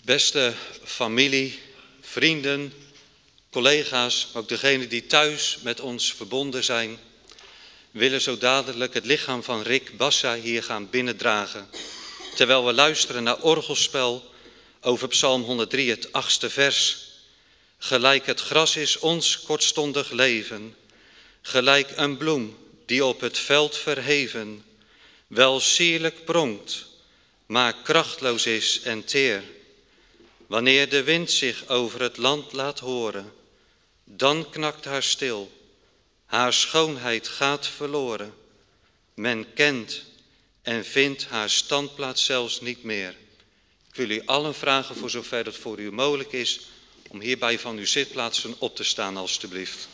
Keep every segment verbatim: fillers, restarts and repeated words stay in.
Beste familie, vrienden, collega's, maar ook degenen die thuis met ons verbonden zijn, willen zo dadelijk het lichaam van Rick Bassa hier gaan binnendragen. Terwijl we luisteren naar orgelspel over Psalm honderddrie, het achtste vers. Gelijk het gras is ons kortstondig leven, gelijk een bloem die op het veld verheven, wel sierlijk pronkt, maar krachtloos is en teer. Wanneer de wind zich over het land laat horen, dan knakt haar stil, haar schoonheid gaat verloren. Men kent en vindt haar standplaats zelfs niet meer. Ik wil u allen vragen, voor zover het voor u mogelijk is, om hierbij van uw zitplaatsen op te staan, alstublieft.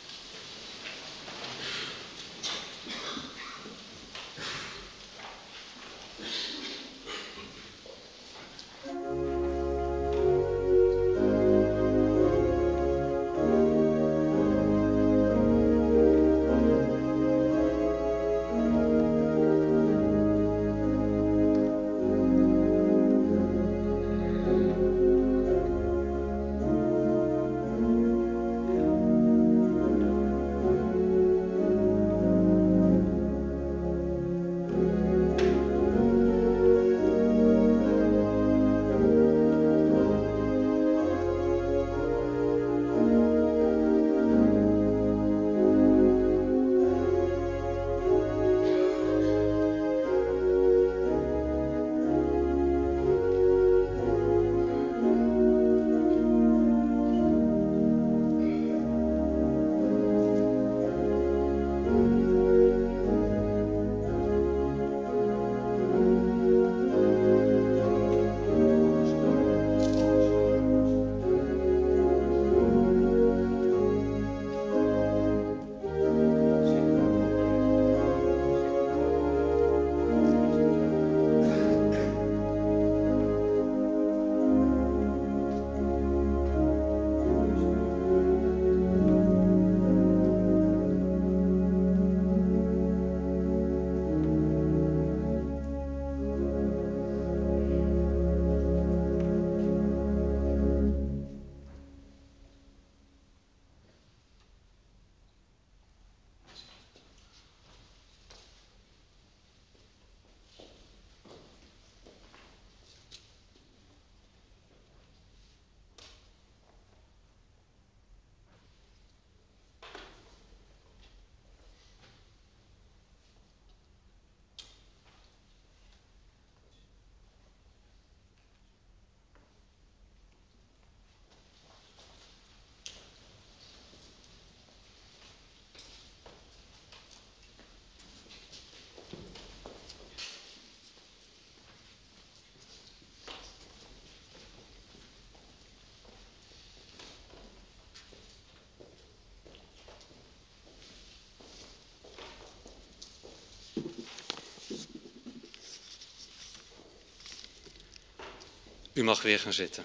U mag weer gaan zitten.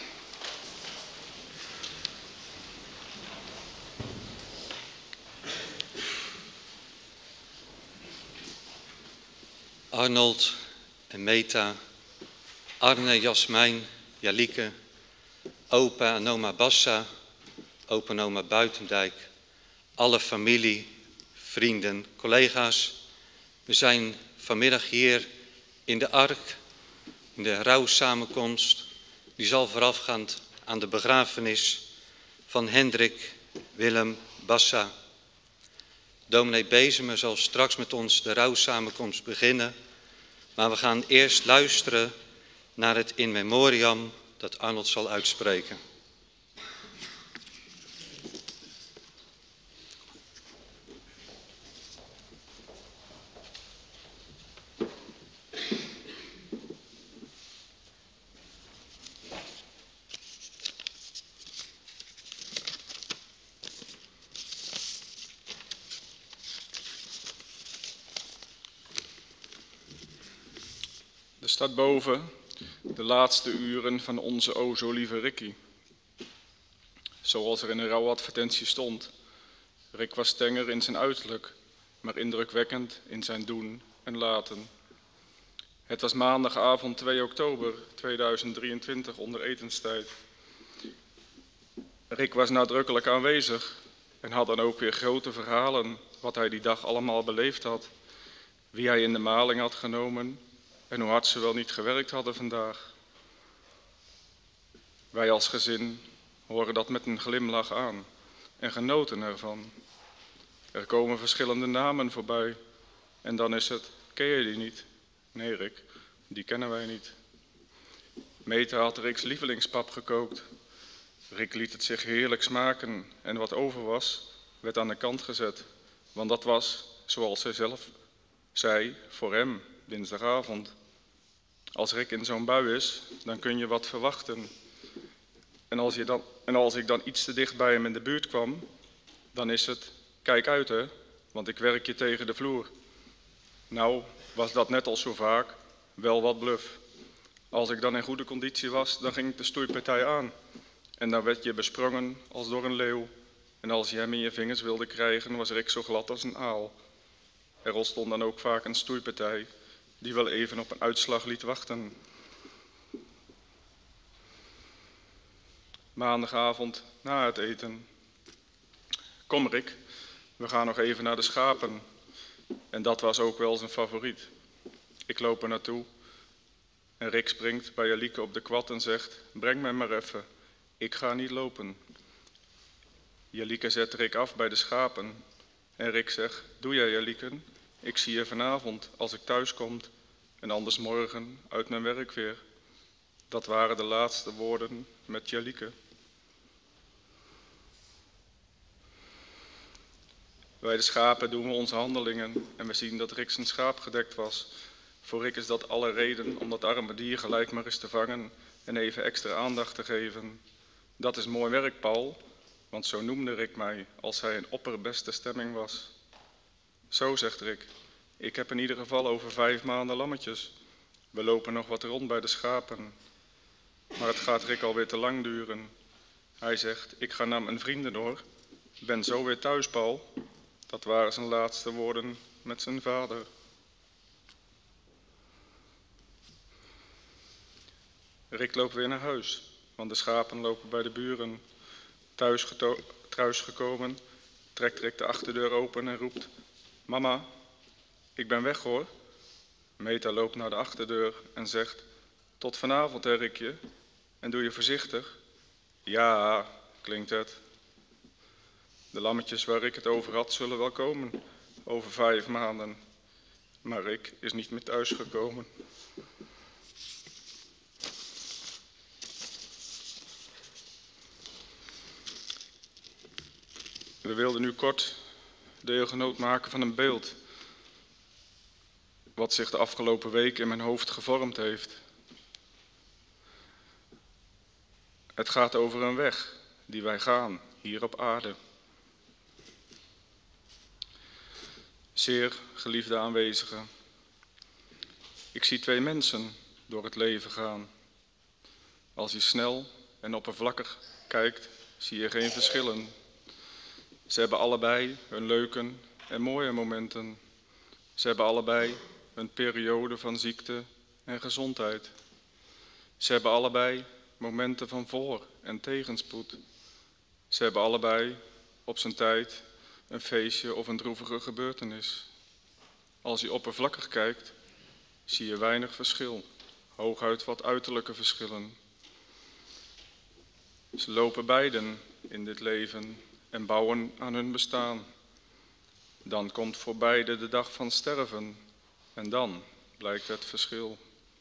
Arnold en Meta, Arne, Jasmijn, Jalieke, opa en oma Bassa, opa en oma Buitendijk, alle familie, vrienden, collega's. We zijn vanmiddag hier in de Ark, in de rouwsamenkomst, die zal voorafgaand aan de begrafenis van Hendrik Willem Bassa. Dominee Bezemer zal straks met ons de rouwsamenkomst beginnen, maar we gaan eerst luisteren naar het in memoriam dat Arnold zal uitspreken. Er staat boven de laatste uren van onze o zo lieve Rikkie. Zoals er in een rouwadvertentie stond. Rick was tenger in zijn uiterlijk, maar indrukwekkend in zijn doen en laten. Het was maandagavond twee oktober tweeduizend drieëntwintig onder etenstijd. Rick was nadrukkelijk aanwezig en had dan ook weer grote verhalen wat hij die dag allemaal beleefd had, wie hij in de maling had genomen en hoe hard ze wel niet gewerkt hadden vandaag. Wij als gezin horen dat met een glimlach aan en genoten ervan. Er komen verschillende namen voorbij en dan is het, ken je die niet? Nee Rick, die kennen wij niet. Meta had Rick's lievelingspap gekookt. Rick liet het zich heerlijk smaken en wat over was, werd aan de kant gezet. Want dat was, zoals zij zelf zei, voor hem dinsdagavond. Als Rick in zo'n bui is, dan kun je wat verwachten. En als, je dan, en als ik dan iets te dicht bij hem in de buurt kwam, dan is het, kijk uit hè, want ik werk je tegen de vloer. Nou, was dat net als zo vaak, wel wat bluf. Als ik dan in goede conditie was, dan ging ik de stoeipartij aan. En dan werd je besprongen als door een leeuw. En als je hem in je vingers wilde krijgen, was Rick zo glad als een aal. Er ontstond dan ook vaak een stoeipartij, die wel even op een uitslag liet wachten. Maandagavond, na het eten. Kom Rick, we gaan nog even naar de schapen. En dat was ook wel zijn favoriet. Ik loop er naartoe en Rick springt bij Jalieke op de kwad en zegt, breng mij maar even, ik ga niet lopen. Jalieke zet Rick af bij de schapen en Rick zegt, doe jij Jalieke, ik zie je vanavond als ik thuis kom en anders morgen uit mijn werk weer. Dat waren de laatste woorden met Jalieke. Bij de schapen doen we onze handelingen en we zien dat Rick zijn schaap gedekt was. Voor Rick is dat alle reden om dat arme dier gelijk maar eens te vangen en even extra aandacht te geven. Dat is mooi werk, Paul, want zo noemde Rick mij als hij in opperbeste stemming was. Zo, zegt Rick, ik heb in ieder geval over vijf maanden lammetjes. We lopen nog wat rond bij de schapen. Maar het gaat Rick alweer te lang duren. Hij zegt, ik ga naar mijn vrienden hoor. Ben zo weer thuis, Paul. Dat waren zijn laatste woorden met zijn vader. Rick loopt weer naar huis, want de schapen lopen bij de buren. Thuis, geto- thuis gekomen, trekt Rick de achterdeur open en roept, mama, ik ben weg hoor. Meta loopt naar de achterdeur en zegt, tot vanavond hè Rickje, en doe je voorzichtig. Ja, klinkt het. De lammetjes waar Rick het over had zullen wel komen, over vijf maanden. Maar Rick is niet meer thuis gekomen. We wilden nu kort deelgenoot maken van een beeld wat zich de afgelopen week in mijn hoofd gevormd heeft. Het gaat over een weg die wij gaan hier op aarde. Zeer geliefde aanwezigen, ik zie twee mensen door het leven gaan. Als je snel en oppervlakkig kijkt, zie je geen verschillen. Ze hebben allebei hun leuke en mooie momenten. Ze hebben allebei een periode van ziekte en gezondheid. Ze hebben allebei momenten van voor- en tegenspoed. Ze hebben allebei op zijn tijd een feestje of een droevige gebeurtenis. Als je oppervlakkig kijkt, zie je weinig verschil, hooguit wat uiterlijke verschillen. Ze lopen beiden in dit leven en bouwen aan hun bestaan. Dan komt voor beide de dag van sterven en dan blijkt het verschil.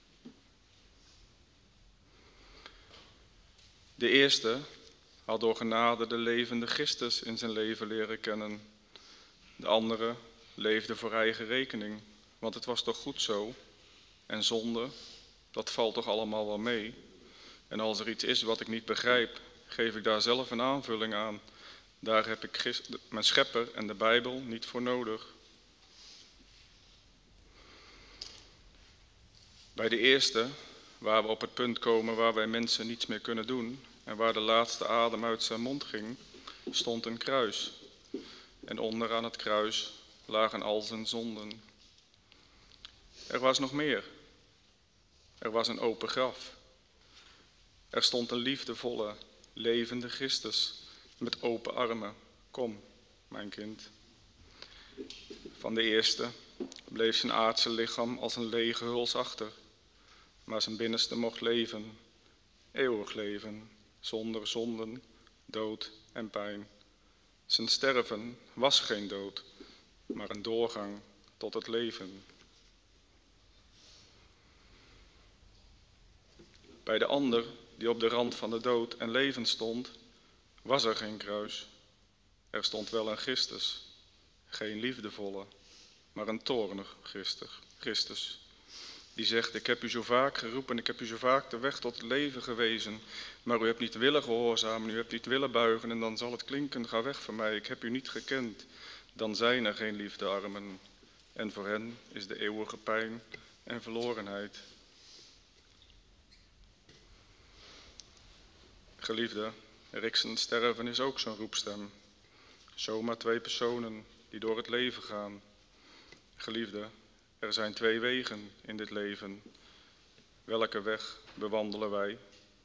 De eerste had door genade de levende Christus in zijn leven leren kennen. De andere leefde voor eigen rekening, want het was toch goed zo. En zonde, dat valt toch allemaal wel mee. En als er iets is wat ik niet begrijp, geef ik daar zelf een aanvulling aan. Daar heb ik Christ, mijn schepper en de Bijbel niet voor nodig. Bij de eerste, waar we op het punt komen waar wij mensen niets meer kunnen doen en waar de laatste adem uit zijn mond ging, stond een kruis. En onderaan het kruis lagen al zijn zonden. Er was nog meer. Er was een open graf. Er stond een liefdevolle, levende Christus met open armen. Kom, mijn kind. Van de eerste bleef zijn aardse lichaam als een lege huls achter, maar zijn binnenste mocht leven, eeuwig leven, zonder zonden, dood en pijn. Zijn sterven was geen dood, maar een doorgang tot het leven. Bij de ander, die op de rand van de dood en leven stond, was er geen kruis. Er stond wel een Christus, geen liefdevolle, maar een toornig Christus. Die zegt, ik heb u zo vaak geroepen, ik heb u zo vaak de weg tot het leven gewezen, maar u hebt niet willen gehoorzamen, u hebt niet willen buigen en dan zal het klinken, ga weg van mij, ik heb u niet gekend. Dan zijn er geen liefdearmen en voor hen is de eeuwige pijn en verlorenheid. Geliefde, Riksen sterven is ook zo'n roepstem. Zomaar twee personen die door het leven gaan. Geliefde, er zijn twee wegen in dit leven. Welke weg bewandelen wij?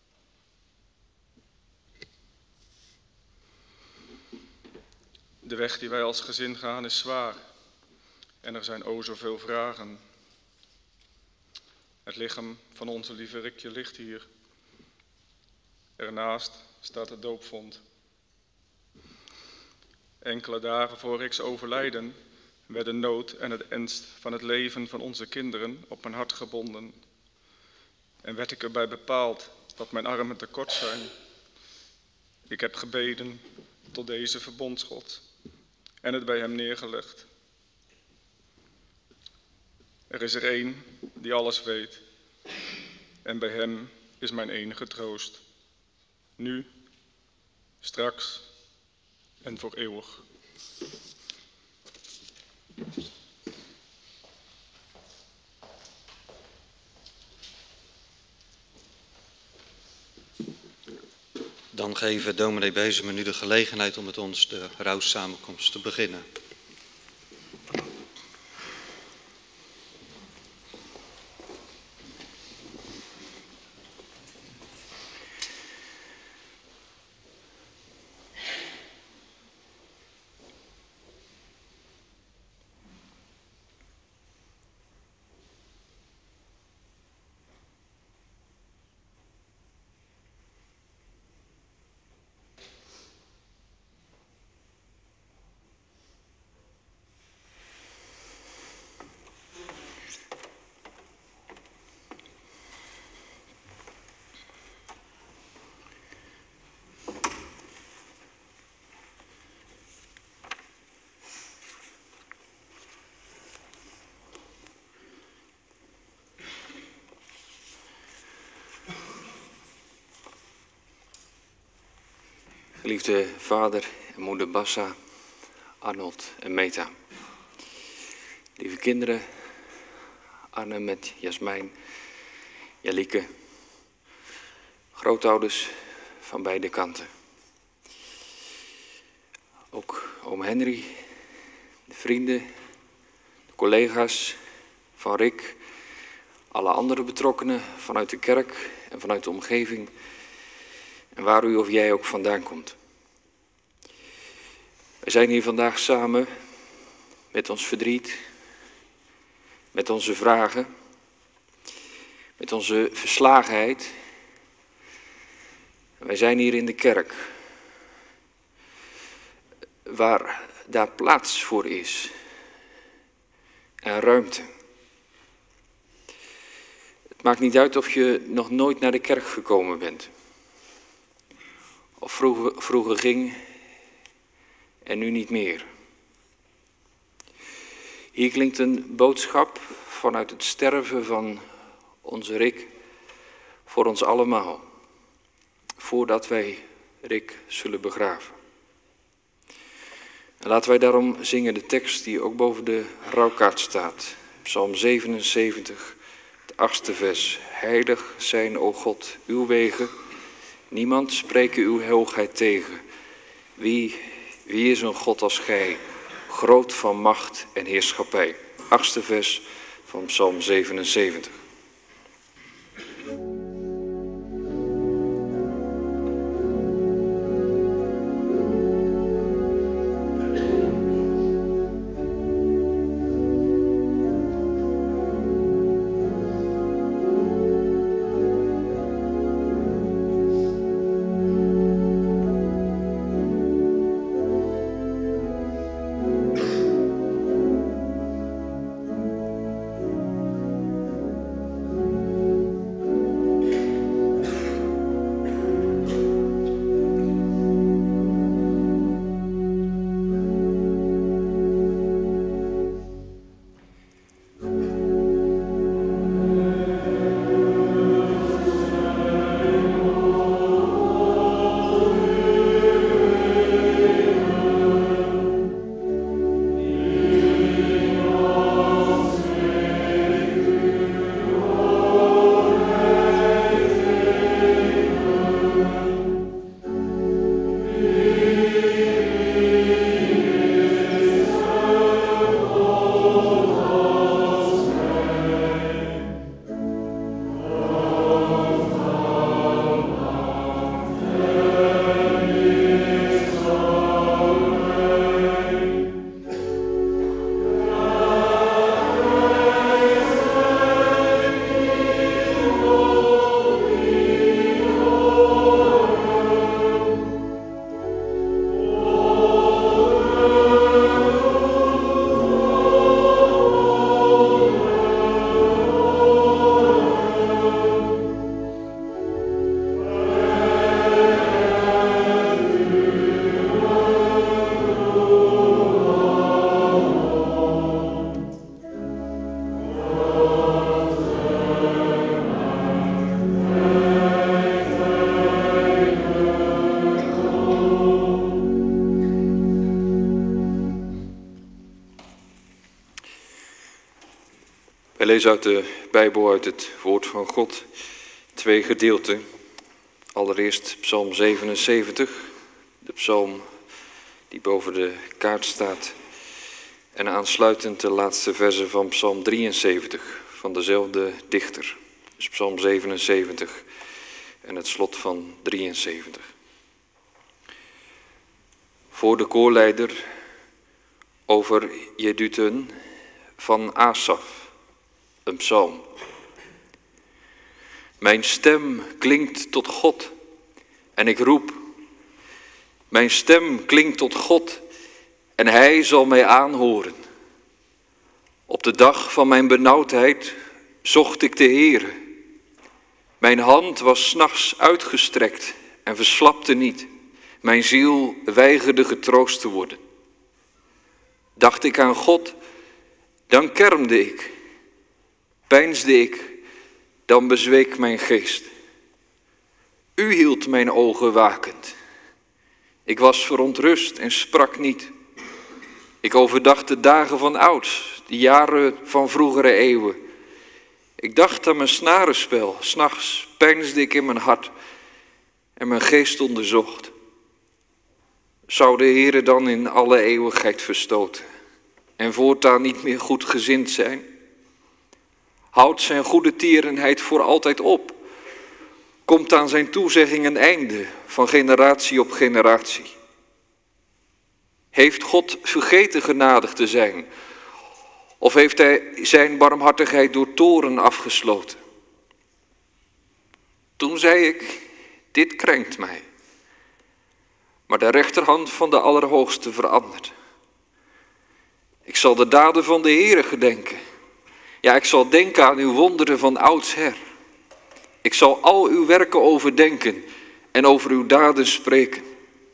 De weg die wij als gezin gaan is zwaar. En er zijn o zoveel vragen. Het lichaam van onze lieve Rikje ligt hier. Ernaast staat het doopvont. Enkele dagen voor Riks overlijden werd de nood en het ernst van het leven van onze kinderen op mijn hart gebonden. En werd ik erbij bepaald dat mijn armen te kort zijn. Ik heb gebeden tot deze verbondsgod en het bij hem neergelegd. Er is er één die alles weet en bij hem is mijn enige troost. Nu, straks en voor eeuwig. Dan geven dominee Bezemer nu de gelegenheid om met ons de rouwsamenkomst te beginnen. Geliefde vader en moeder Bassa, Arnold en Meta. Lieve kinderen, Arne met Jasmijn, Jalieke. Grootouders van beide kanten. Ook oom Henry, de vrienden, de collega's van Rick. Alle andere betrokkenen vanuit de kerk en vanuit de omgeving. En waar u of jij ook vandaan komt. Wij zijn hier vandaag samen met ons verdriet, met onze vragen, met onze verslagenheid. Wij zijn hier in de kerk, waar daar plaats voor is en ruimte. Het maakt niet uit of je nog nooit naar de kerk gekomen bent. Of vroeger, vroeger ging en nu niet meer. Hier klinkt een boodschap vanuit het sterven van onze Rick voor ons allemaal. Voordat wij Rick zullen begraven. En laten wij daarom zingen de tekst die ook boven de rouwkaart staat. Psalm zevenenzeventig, het achtste vers. Heilig zijn, o God, uw wegen. Niemand spreke uw hoogheid tegen. Wie, wie is een God als gij, groot van macht en heerschappij. Achtste vers van Psalm zevenenzeventig. lezen uit de Bijbel, uit het woord van God, twee gedeelten. Allereerst Psalm zevenenzeventig, de psalm die boven de kaart staat. En aansluitend de laatste versen van Psalm drieënzeventig, van dezelfde dichter. Dus Psalm zevenenzeventig en het slot van drieënzeventig. Voor de koorleider over Jedutun van Asaf, een psalm. Mijn stem klinkt tot God en ik roep. Mijn stem klinkt tot God en hij zal mij aanhoren. Op de dag van mijn benauwdheid zocht ik de Heere. Mijn hand was 's nachts uitgestrekt en verslapte niet. Mijn ziel weigerde getroost te worden. Dacht ik aan God, dan kermde ik. Peinsde ik, dan bezweek mijn geest. U hield mijn ogen wakend. Ik was verontrust en sprak niet. Ik overdacht de dagen van ouds, de jaren van vroegere eeuwen. Ik dacht aan mijn snarenspel, 's nachts peinsde ik in mijn hart en mijn geest onderzocht. Zou de Heere dan in alle eeuwigheid verstoten en voortaan niet meer goedgezind zijn? Houdt zijn goede tierenheid voor altijd op? Komt aan zijn toezegging een einde van generatie op generatie? Heeft God vergeten genadig te zijn? Of heeft hij zijn barmhartigheid door toorn afgesloten? Toen zei ik, dit krenkt mij. Maar de rechterhand van de Allerhoogste verandert. Ik zal de daden van de Heere gedenken. Ja, ik zal denken aan uw wonderen van oudsher. Ik zal al uw werken overdenken en over uw daden spreken.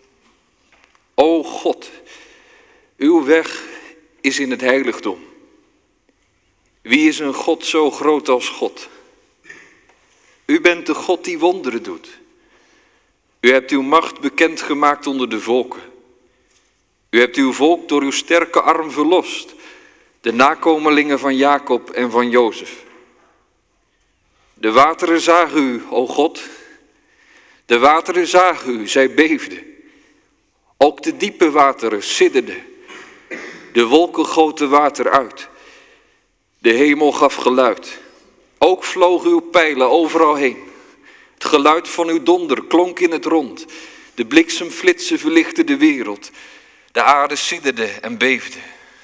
O God, uw weg is in het heiligdom. Wie is een God zo groot als God? U bent de God die wonderen doet. U hebt uw macht bekendgemaakt onder de volken. U hebt uw volk door uw sterke arm verlost, de nakomelingen van Jacob en van Jozef. De wateren zagen u, o God. De wateren zagen u, zij beefden. Ook de diepe wateren sidderden. De wolken goten water uit. De hemel gaf geluid. Ook vlogen uw pijlen overal heen. Het geluid van uw donder klonk in het rond. De bliksemflitsen verlichtten de wereld. De aarde sidderde en beefde.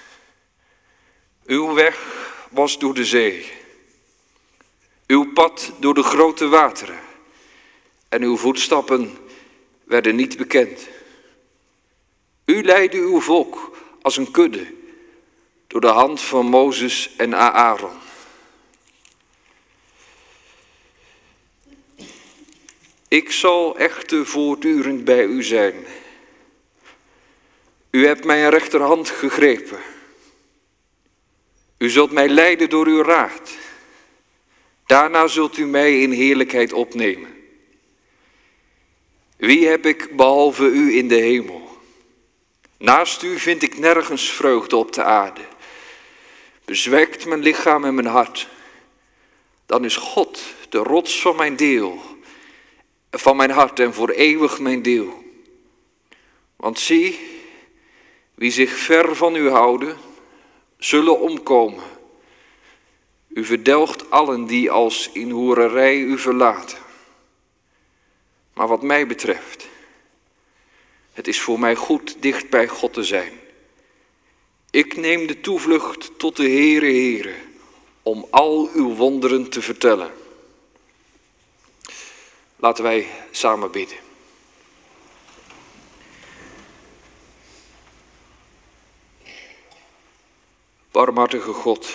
Uw weg was door de zee. Uw pad door de grote wateren. En uw voetstappen werden niet bekend. U leidde uw volk als een kudde door de hand van Mozes en Aaron. Ik zal echter voortdurend bij u zijn. U hebt mijn rechterhand gegrepen. U zult mij leiden door uw raad. Daarna zult u mij in heerlijkheid opnemen. Wie heb ik behalve u in de hemel? Naast u vind ik nergens vreugde op de aarde. Bezwijkt mijn lichaam en mijn hart. Dan is God de rots van mijn deel, van mijn hart en voor eeuwig mijn deel. Want zie, wie zich ver van u houden, zullen omkomen. U verdelgt allen die als in hoererij u verlaten. Maar wat mij betreft, het is voor mij goed dicht bij God te zijn. Ik neem de toevlucht tot de Heere, Heere, om al uw wonderen te vertellen. Laten wij samen bidden. Barmhartige God,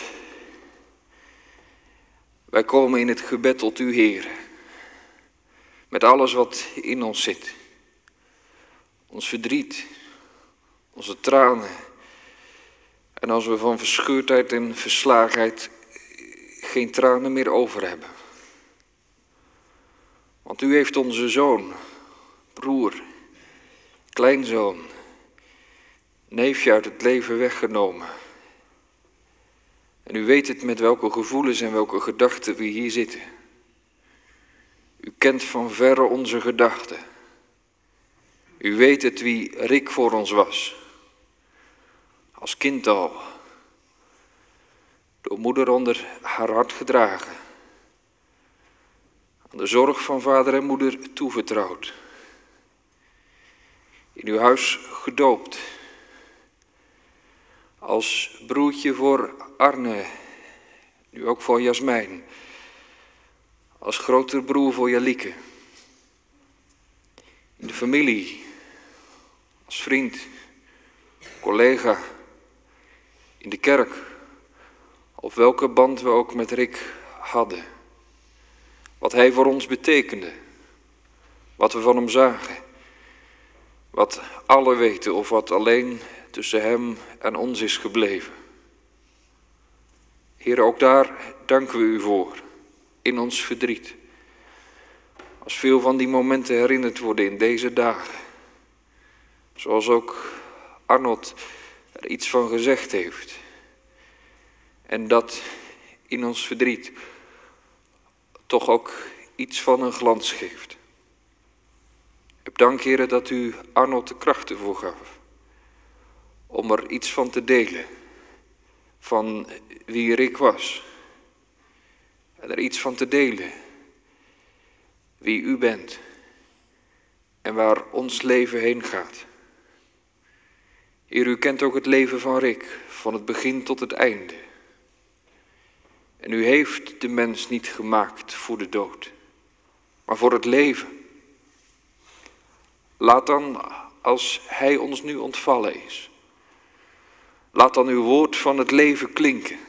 wij komen in het gebed tot u, Heere, met alles wat in ons zit. Ons verdriet, onze tranen. En als we van verscheurdheid en verslagenheid geen tranen meer over hebben. Want u heeft onze zoon, broer, kleinzoon, neefje uit het leven weggenomen. En u weet het met welke gevoelens en welke gedachten we hier zitten. U kent van verre onze gedachten. U weet het wie Rick voor ons was. Als kind al. Door moeder onder haar hart gedragen. Aan de zorg van vader en moeder toevertrouwd. In uw huis gedoopt. Als broertje voor Arne, nu ook voor Jasmijn. Als groter broer voor Jalieke. In de familie, als vriend, collega, in de kerk, of welke band we ook met Rick hadden. Wat hij voor ons betekende, wat we van hem zagen. Wat alle weten of wat alleen tussen hem en ons is gebleven. Heer, ook daar danken we u voor, in ons verdriet. Als veel van die momenten herinnerd worden in deze dagen. Zoals ook Arnold er iets van gezegd heeft. En dat in ons verdriet toch ook iets van een glans geeft. Ik dank, Heer, dat u Arnold de kracht ervoor gaf. Om er iets van te delen. Van wie Rick was. En er iets van te delen. Wie u bent. En waar ons leven heen gaat. Heer, u kent ook het leven van Rick. Van het begin tot het einde. En u heeft de mens niet gemaakt voor de dood. Maar voor het leven. Laat dan, als hij ons nu ontvallen is. Laat dan uw woord van het leven klinken.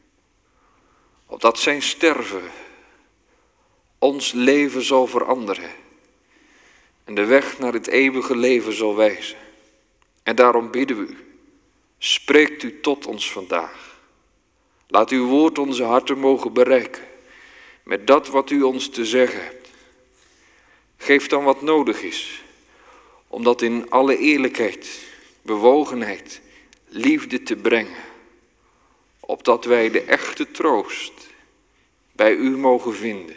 Opdat zijn sterven ons leven zal veranderen. En de weg naar het eeuwige leven zal wijzen. En daarom bidden we u. Spreekt u tot ons vandaag. Laat uw woord onze harten mogen bereiken. Met dat wat u ons te zeggen hebt. Geef dan wat nodig is. Om dat in alle eerlijkheid, bewogenheid, liefde te brengen. Opdat wij de echte troost bij u mogen vinden.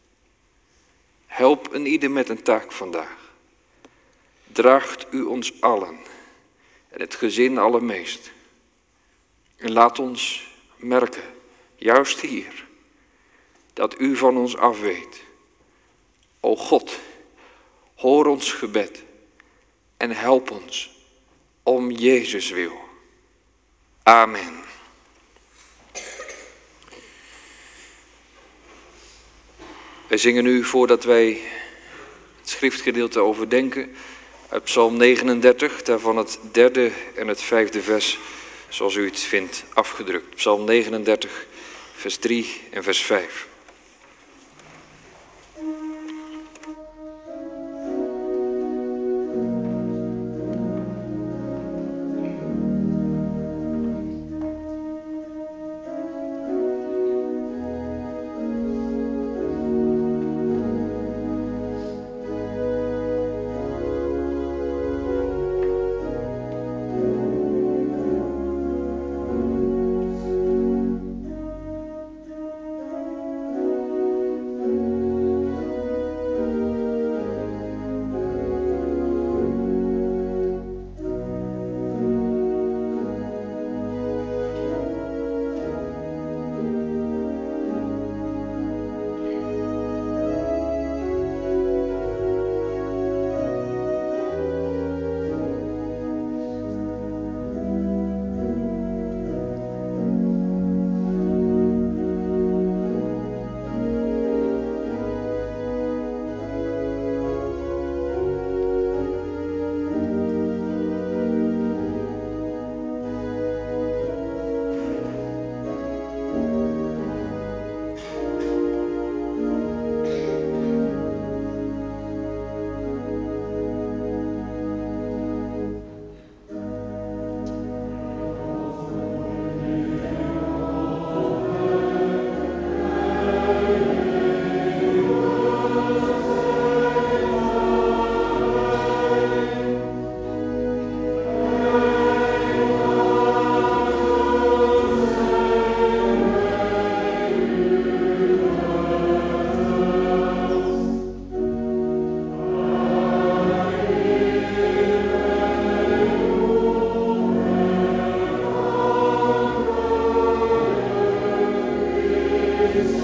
Help een ieder met een taak vandaag. Draagt u ons allen en het gezin allermeest. En laat ons merken, juist hier, dat u van ons afweet. O God, hoor ons gebed en help ons om Jezus wil. Amen. Wij zingen nu, voordat wij het schriftgedeelte overdenken, uit Psalm negenendertig, daarvan het derde en het vijfde vers, zoals u het vindt afgedrukt. Psalm negenendertig, vers drie en vers vijf.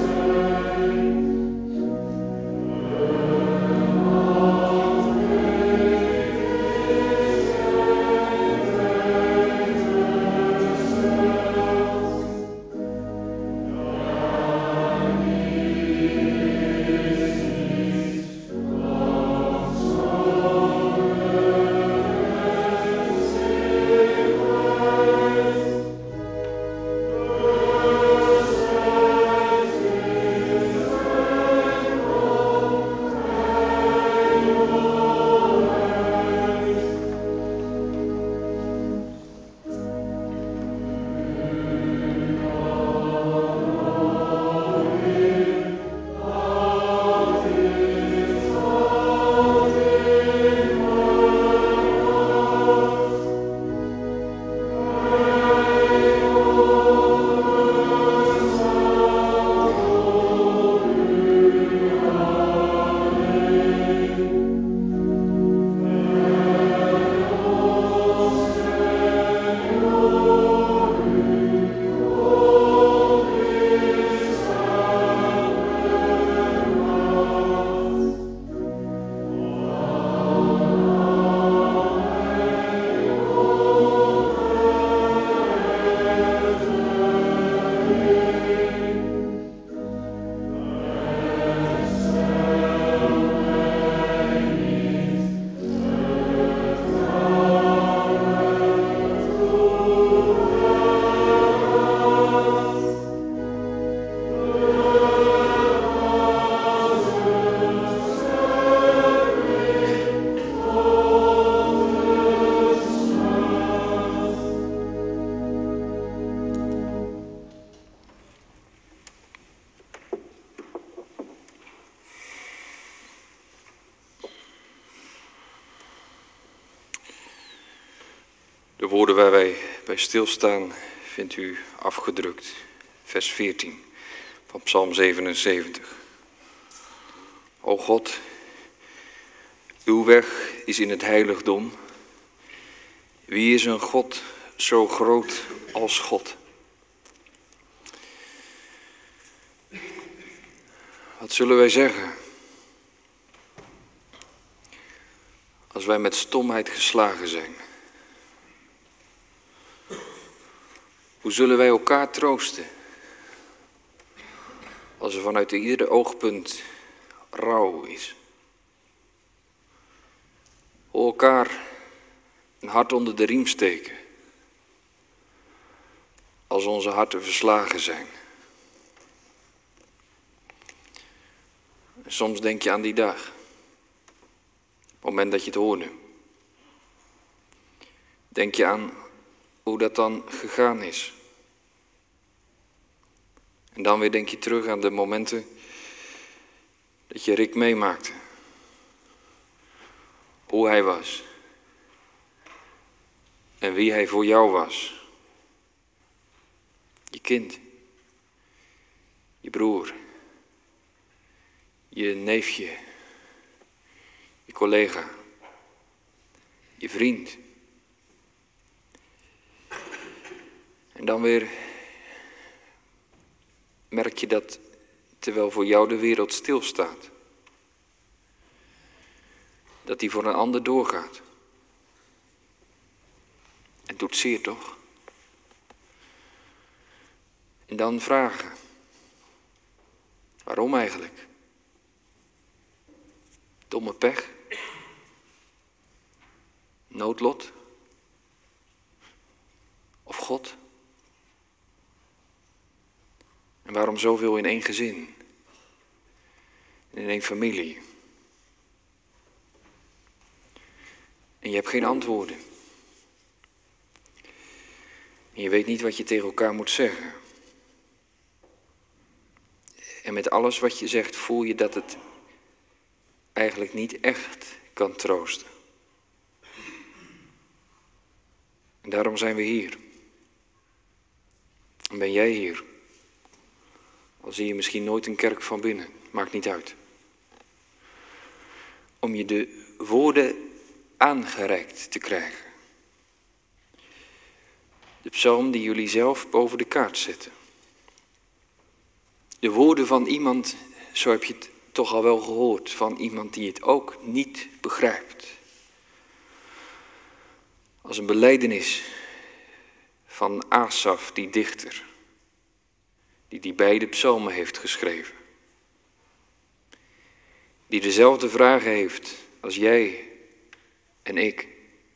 De woorden waar wij bij stilstaan vindt u afgedrukt, vers veertien van Psalm zevenenzeventig. O God, uw weg is in het heiligdom. Wie is een God zo groot als God? Wat zullen wij zeggen als wij met stomheid geslagen zijn? Hoe zullen wij elkaar troosten als er vanuit ieder oogpunt rouw is? Hoe elkaar een hart onder de riem steken als onze harten verslagen zijn? En soms denk je aan die dag, op het moment dat je het hoorde. Denk je aan hoe dat dan gegaan is. En dan weer denk je terug aan de momenten dat je Rick meemaakte. Hoe hij was. En wie hij voor jou was. Je kind. Je broer. Je neefje. Je collega. Je vriend. En dan weer merk je dat terwijl voor jou de wereld stilstaat, dat die voor een ander doorgaat. Het doet zeer, toch? En dan vragen. Waarom eigenlijk? Domme pech? Noodlot? Of God? En waarom zoveel in één gezin? In één familie? En je hebt geen antwoorden. En je weet niet wat je tegen elkaar moet zeggen. En met alles wat je zegt voel je dat het eigenlijk niet echt kan troosten. En daarom zijn we hier. En ben jij hier. Al zie je misschien nooit een kerk van binnen, maakt niet uit. Om je de woorden aangereikt te krijgen. De psalm die jullie zelf boven de kaart zetten. De woorden van iemand, zo heb je het toch al wel gehoord, van iemand die het ook niet begrijpt. Als een belijdenis van Asaf, die dichter, die die beide psalmen heeft geschreven. Die dezelfde vragen heeft als jij en ik.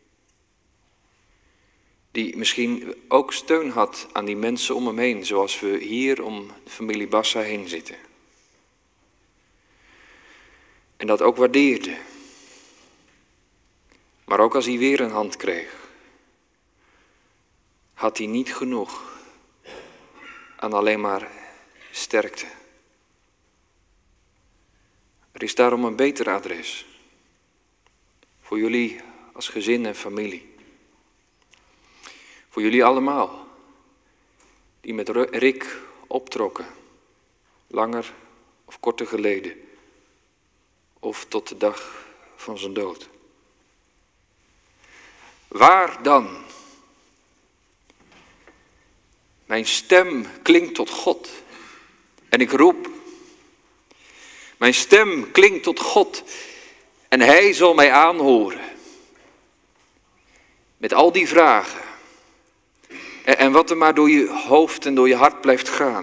Die misschien ook steun had aan die mensen om hem heen, zoals we hier om de familie Bassa heen zitten. En dat ook waardeerde. Maar ook als hij weer een hand kreeg, had hij niet genoeg aan alleen maar sterkte. Er is daarom een beter adres voor jullie als gezin en familie. Voor jullie allemaal, die met Rick optrokken, langer of korter geleden, of tot de dag van zijn dood. Waar dan? Mijn stem klinkt tot God en ik roep. Mijn stem klinkt tot God en Hij zal mij aanhoren. Met al die vragen. En wat er maar door je hoofd en door je hart blijft gaan.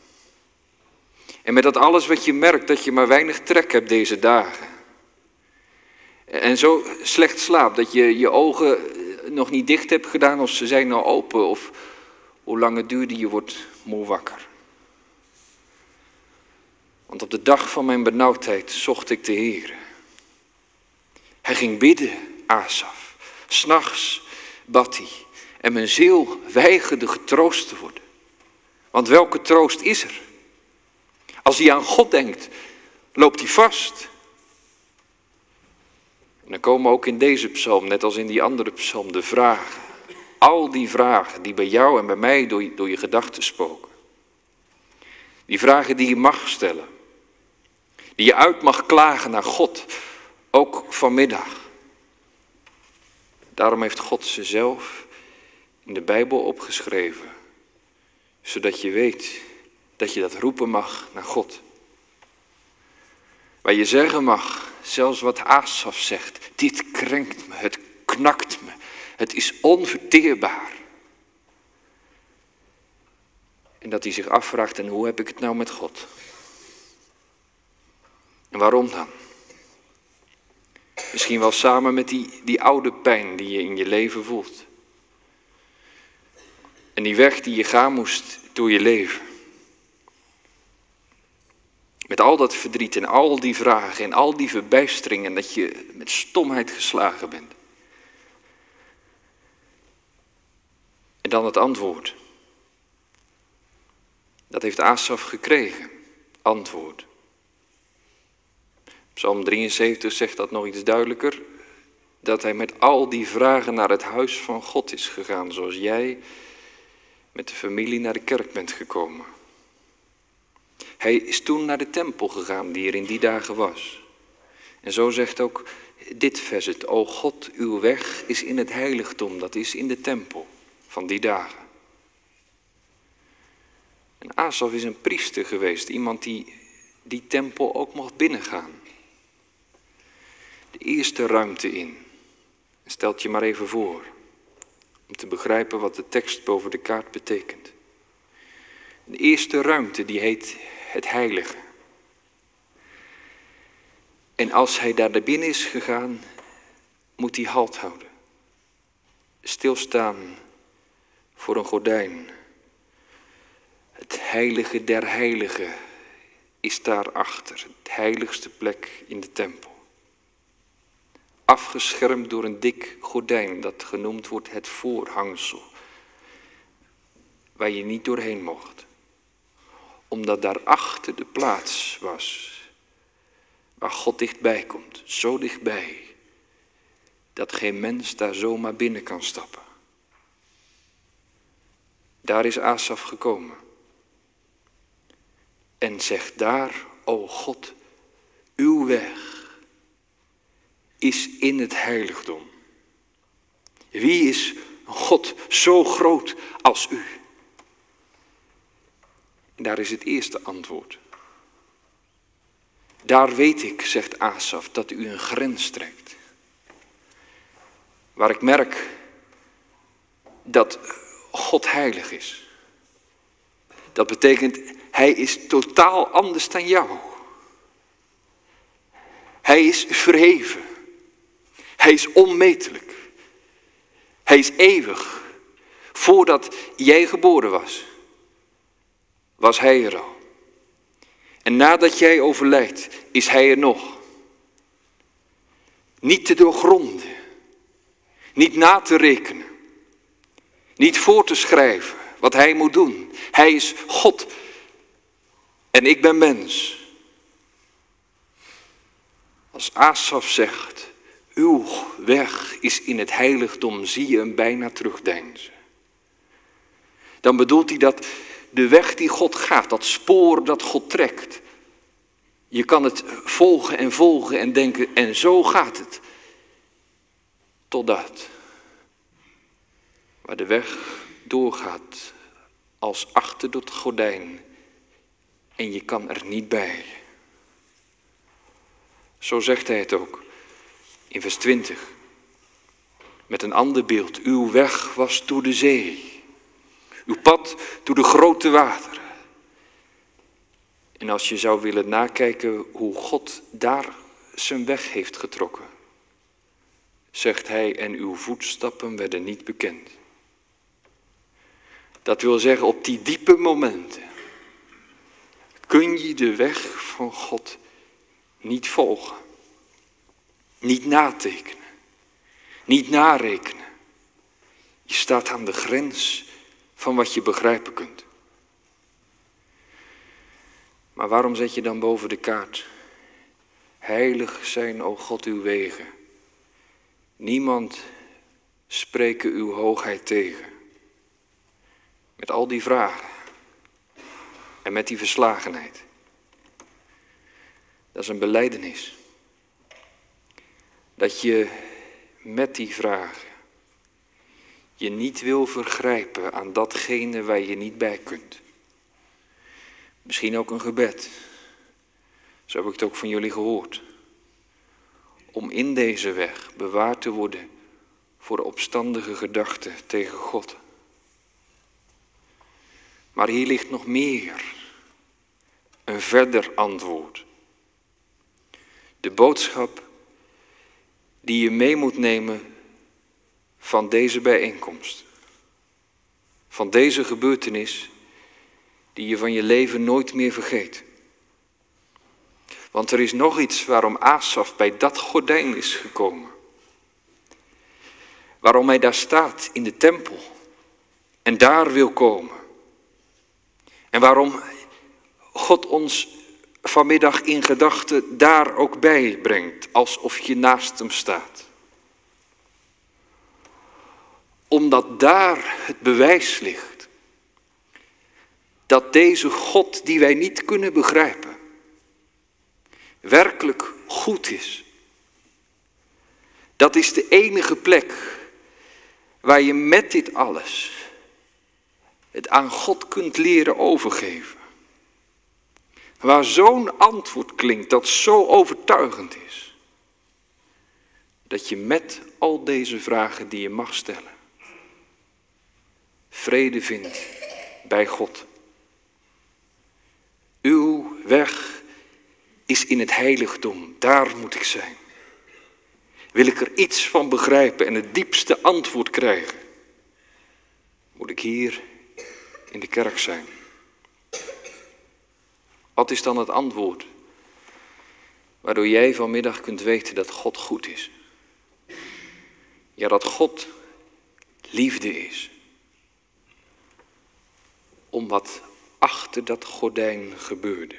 En met dat alles wat je merkt dat je maar weinig trek hebt deze dagen. En zo slecht slaapt dat je je ogen nog niet dicht hebt gedaan of ze zijn al open. Of hoe lang het duurde, je wordt moe wakker. Want op de dag van mijn benauwdheid zocht ik de Heer. Hij ging bidden, Asaf. 's Nachts bad hij. En mijn ziel weigerde getroost te worden. Want welke troost is er? Als hij aan God denkt, loopt hij vast. En dan komen ook in deze psalm, net als in die andere psalm, de vragen. Al die vragen die bij jou en bij mij door je, door je gedachten spoken. Die vragen die je mag stellen. Die je uit mag klagen naar God, ook vanmiddag. Daarom heeft God ze zelf in de Bijbel opgeschreven. Zodat je weet dat je dat roepen mag naar God. Waar je zeggen mag, zelfs wat Asaf zegt. Dit krenkt me, het knakt me, het is onverteerbaar. En dat hij zich afvraagt, en hoe heb ik het nou met God? En waarom dan? Misschien wel samen met die, die oude pijn die je in je leven voelt. En die weg die je gaan moest door je leven. Met al dat verdriet en al die vragen en al die verbijsteringen dat je met stomheid geslagen bent. En dan het antwoord. Dat heeft Asaf gekregen. Antwoord. Psalm drieënzeventig zegt dat nog iets duidelijker. Dat hij met al die vragen naar het huis van God is gegaan. Zoals jij met de familie naar de kerk bent gekomen. Hij is toen naar de tempel gegaan die er in die dagen was. En zo zegt ook dit vers het. O God, uw weg is in het heiligdom. Dat is in de tempel van die dagen. En Asaf is een priester geweest. Iemand die die tempel ook mocht binnengaan. De eerste ruimte in. Stelt je maar even voor. Om te begrijpen wat de tekst boven de kaart betekent. De eerste ruimte die heet het heilige. En als hij daar naar binnen is gegaan, moet hij halt houden. Stilstaan voor een gordijn. Het heilige der heiligen is daarachter. Het heiligste plek in de tempel. Afgeschermd door een dik gordijn dat genoemd wordt het voorhangsel. Waar je niet doorheen mocht. Omdat daarachter de plaats was waar God dichtbij komt. Zo dichtbij dat geen mens daar zomaar binnen kan stappen. Daar is Asaf gekomen. En zegt daar, o God, uw weg is in het heiligdom. Wie is een God zo groot als u? En daar is het eerste antwoord. Daar weet ik, zegt Asaf, dat u een grens trekt. Waar ik merk dat God heilig is. Dat betekent, hij is totaal anders dan jou. Hij is verheven. Hij is onmetelijk. Hij is eeuwig. Voordat jij geboren was, was hij er al. En nadat jij overlijdt, is hij er nog. Niet te doorgronden. Niet na te rekenen. Niet voor te schrijven wat hij moet doen. Hij is God. En ik ben mens. Als Asaf zegt, uw weg is in het heiligdom, zie je hem bijna terugdeinzen. Dan bedoelt hij dat de weg die God gaat, dat spoor dat God trekt. Je kan het volgen en volgen en denken, en zo gaat het. Totdat. Waar de weg doorgaat als achter het gordijn en je kan er niet bij. Zo zegt hij het ook in vers twintig. Met een ander beeld. Uw weg was door de zee. Uw pad door de grote wateren. En als je zou willen nakijken hoe God daar zijn weg heeft getrokken, zegt hij, en uw voetstappen werden niet bekend. Dat wil zeggen, op die diepe momenten kun je de weg van God niet volgen. Niet natekenen. Niet narekenen. Je staat aan de grens van wat je begrijpen kunt. Maar waarom zet je dan boven de kaart? Heilig zijn, o God, uw wegen. Niemand spreken uw hoogheid tegen. Met al die vragen. En met die verslagenheid. Dat is een belijdenis. Dat je met die vragen je niet wil vergrijpen aan datgene waar je niet bij kunt. Misschien ook een gebed. Zo heb ik het ook van jullie gehoord. Om in deze weg bewaard te worden voor de opstandige gedachten tegen God. Maar hier ligt nog meer. Een verder antwoord. De boodschap die je mee moet nemen van deze bijeenkomst. Van deze gebeurtenis die je van je leven nooit meer vergeet. Want er is nog iets waarom Asaf bij dat gordijn is gekomen. Waarom hij daar staat in de tempel en daar wil komen. En waarom God ons vanmiddag in gedachten daar ook bij brengt, alsof je naast hem staat. Omdat daar het bewijs ligt dat deze God die wij niet kunnen begrijpen, werkelijk goed is. Dat is de enige plek waar je met dit alles het aan God kunt leren overgeven. Waar zo'n antwoord klinkt dat zo overtuigend is. Dat je met al deze vragen die je mag stellen, vrede vindt bij God. Uw weg is in het heiligdom, daar moet ik zijn. Wil ik er iets van begrijpen en het diepste antwoord krijgen, moet ik hier in de kerk zijn. Wat is dan het antwoord waardoor jij vanmiddag kunt weten dat God goed is? Ja, dat God liefde is. Om wat achter dat gordijn gebeurde.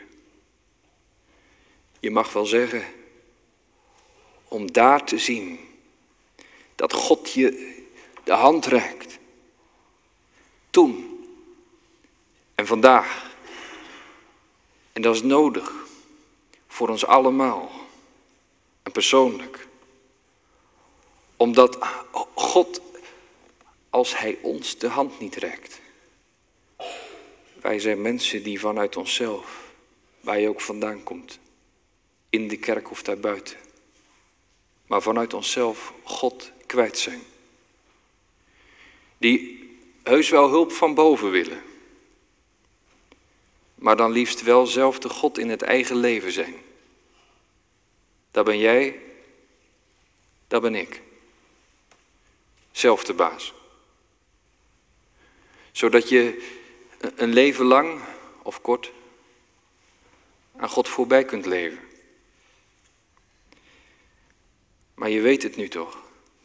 Je mag wel zeggen, om daar te zien dat God je de hand reikt. Toen en vandaag. En dat is nodig voor ons allemaal en persoonlijk. Omdat God, als hij ons de hand niet reikt, Wij zijn mensen die vanuit onszelf, waar je ook vandaan komt, in de kerk of daarbuiten, maar vanuit onszelf God kwijt zijn. Die heus wel hulp van boven willen, maar dan liefst wel zelf de God in het eigen leven zijn. Dat ben jij, dat ben ik. Zelf de baas. Zodat je een leven lang of kort aan God voorbij kunt leven. Maar je weet het nu toch.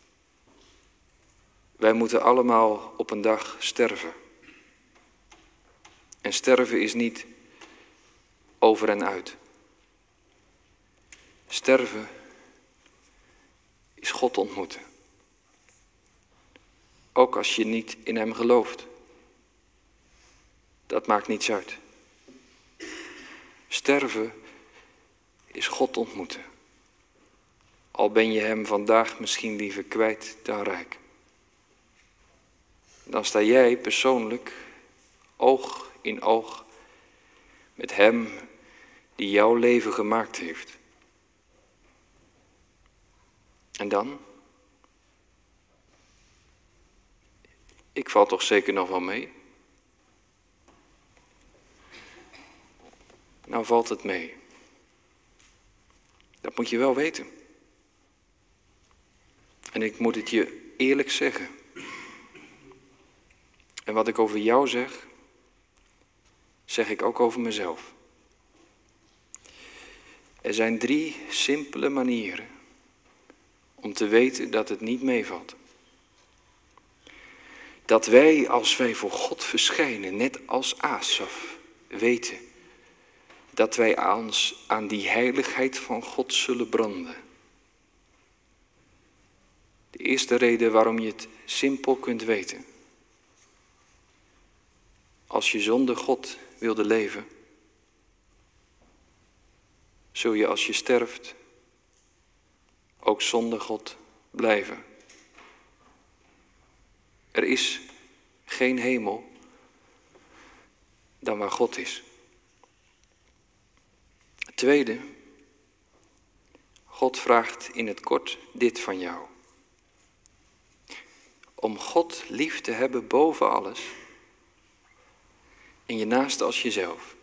Wij moeten allemaal op een dag sterven. En sterven is niet over en uit. Sterven is God ontmoeten. Ook als je niet in hem gelooft. Dat maakt niets uit. Sterven is God ontmoeten. Al ben je hem vandaag misschien liever kwijt dan rijk. Dan sta jij persoonlijk oog in oog met hem die jouw leven gemaakt heeft. En dan? Ik val toch zeker nog wel mee? Nou valt het mee. Dat moet je wel weten. En ik moet het je eerlijk zeggen. En wat ik over jou zeg, zeg ik ook over mezelf. Er zijn drie simpele manieren om te weten dat het niet meevalt. Dat wij, als wij voor God verschijnen, net als Asaf, weten dat wij ons aan die heiligheid van God zullen branden. De eerste reden waarom je het simpel kunt weten. Als je zonder God wilde leven, zul je als je sterft ook zonder God blijven. Er is geen hemel dan waar God is. Het tweede, God vraagt in het kort dit van jou. Om God lief te hebben boven alles en je naaste als jezelf.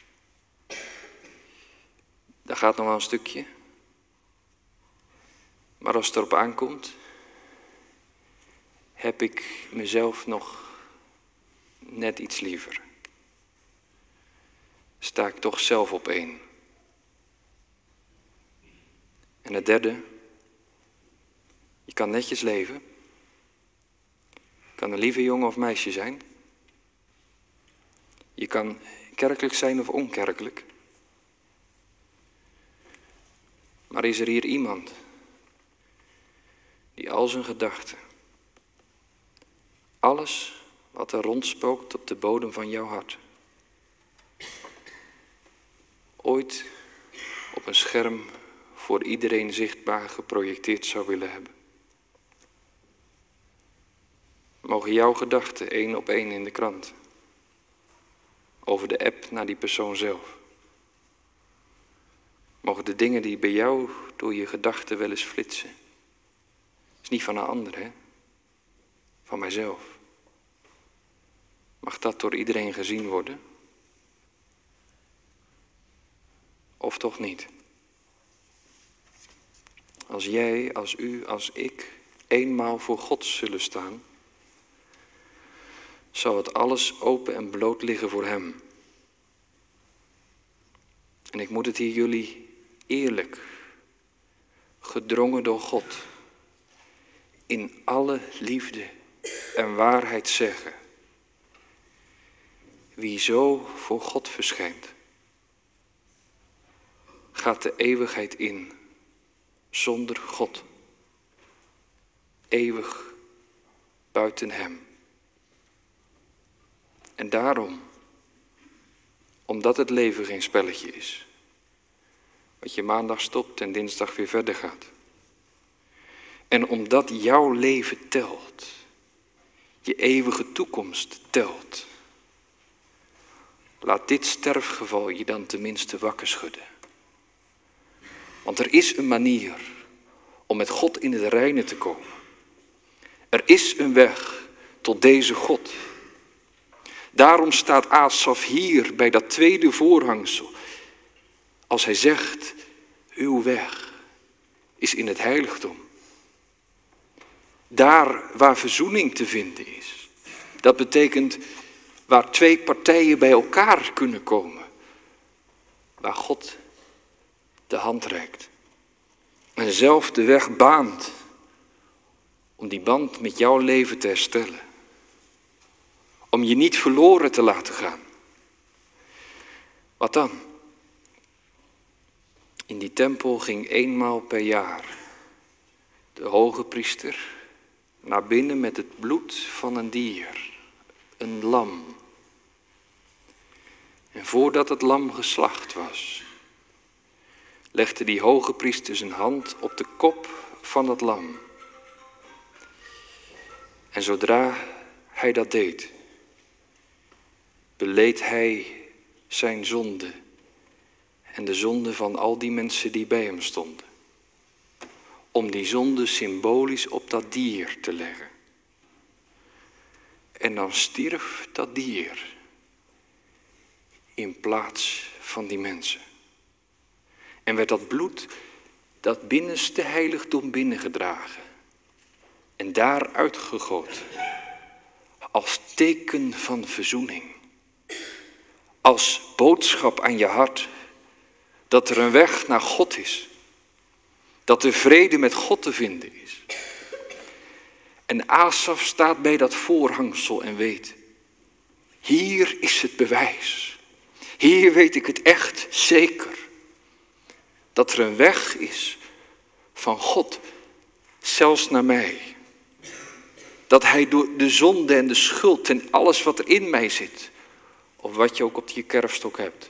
Daar gaat nog wel een stukje. Maar als het erop aankomt, heb ik mezelf nog net iets liever. Sta ik toch zelf op één. En het derde, je kan netjes leven. Je kan een lieve jongen of meisje zijn. Je kan kerkelijk zijn of onkerkelijk. Maar is er hier iemand die al zijn gedachten, alles wat er rondspookt op de bodem van jouw hart, ooit op een scherm voor iedereen zichtbaar geprojecteerd zou willen hebben? Mogen jouw gedachten één op één in de krant, over de app naar die persoon zelf. Mogen de dingen die bij jou door je gedachten wel eens flitsen. Dat is niet van een ander, hè? Van mijzelf. Mag dat door iedereen gezien worden? Of toch niet? Als jij, als u, als ik eenmaal voor God zullen staan, zal het alles open en bloot liggen voor hem. En ik moet het hier jullie eerlijk, gedrongen door God, in alle liefde en waarheid zeggen. Wie zo voor God verschijnt, gaat de eeuwigheid in zonder God. Eeuwig buiten hem. En daarom, omdat het leven geen spelletje is, wat je maandag stopt en dinsdag weer verder gaat. En omdat jouw leven telt, je eeuwige toekomst telt, laat dit sterfgeval je dan tenminste wakker schudden. Want er is een manier om met God in het reine te komen. Er is een weg tot deze God. Daarom staat Asaf hier bij dat tweede voorhangsel. Als hij zegt, uw weg is in het heiligdom. Daar waar verzoening te vinden is. Dat betekent waar twee partijen bij elkaar kunnen komen. Waar God de hand reikt. En zelf de weg baant om die band met jouw leven te herstellen. Om je niet verloren te laten gaan. Wat dan? In die tempel ging eenmaal per jaar de hoge priester naar binnen met het bloed van een dier, een lam. En voordat het lam geslacht was, legde die hoge priester zijn hand op de kop van het lam. En zodra hij dat deed, beleed hij zijn zonde en de zonde van al die mensen die bij hem stonden. Om die zonde symbolisch op dat dier te leggen. En dan stierf dat dier in plaats van die mensen. En werd dat bloed dat binnenste heiligdom binnengedragen. En daar uitgegoten. Als teken van verzoening. Als boodschap aan je hart. Dat er een weg naar God is. Dat er vrede met God te vinden is. En Asaf staat bij dat voorhangsel en weet. Hier is het bewijs. Hier weet ik het echt zeker. Dat er een weg is van God. Zelfs naar mij. Dat hij door de zonde en de schuld en alles wat er in mij zit. Of wat je ook op je kerfstok hebt.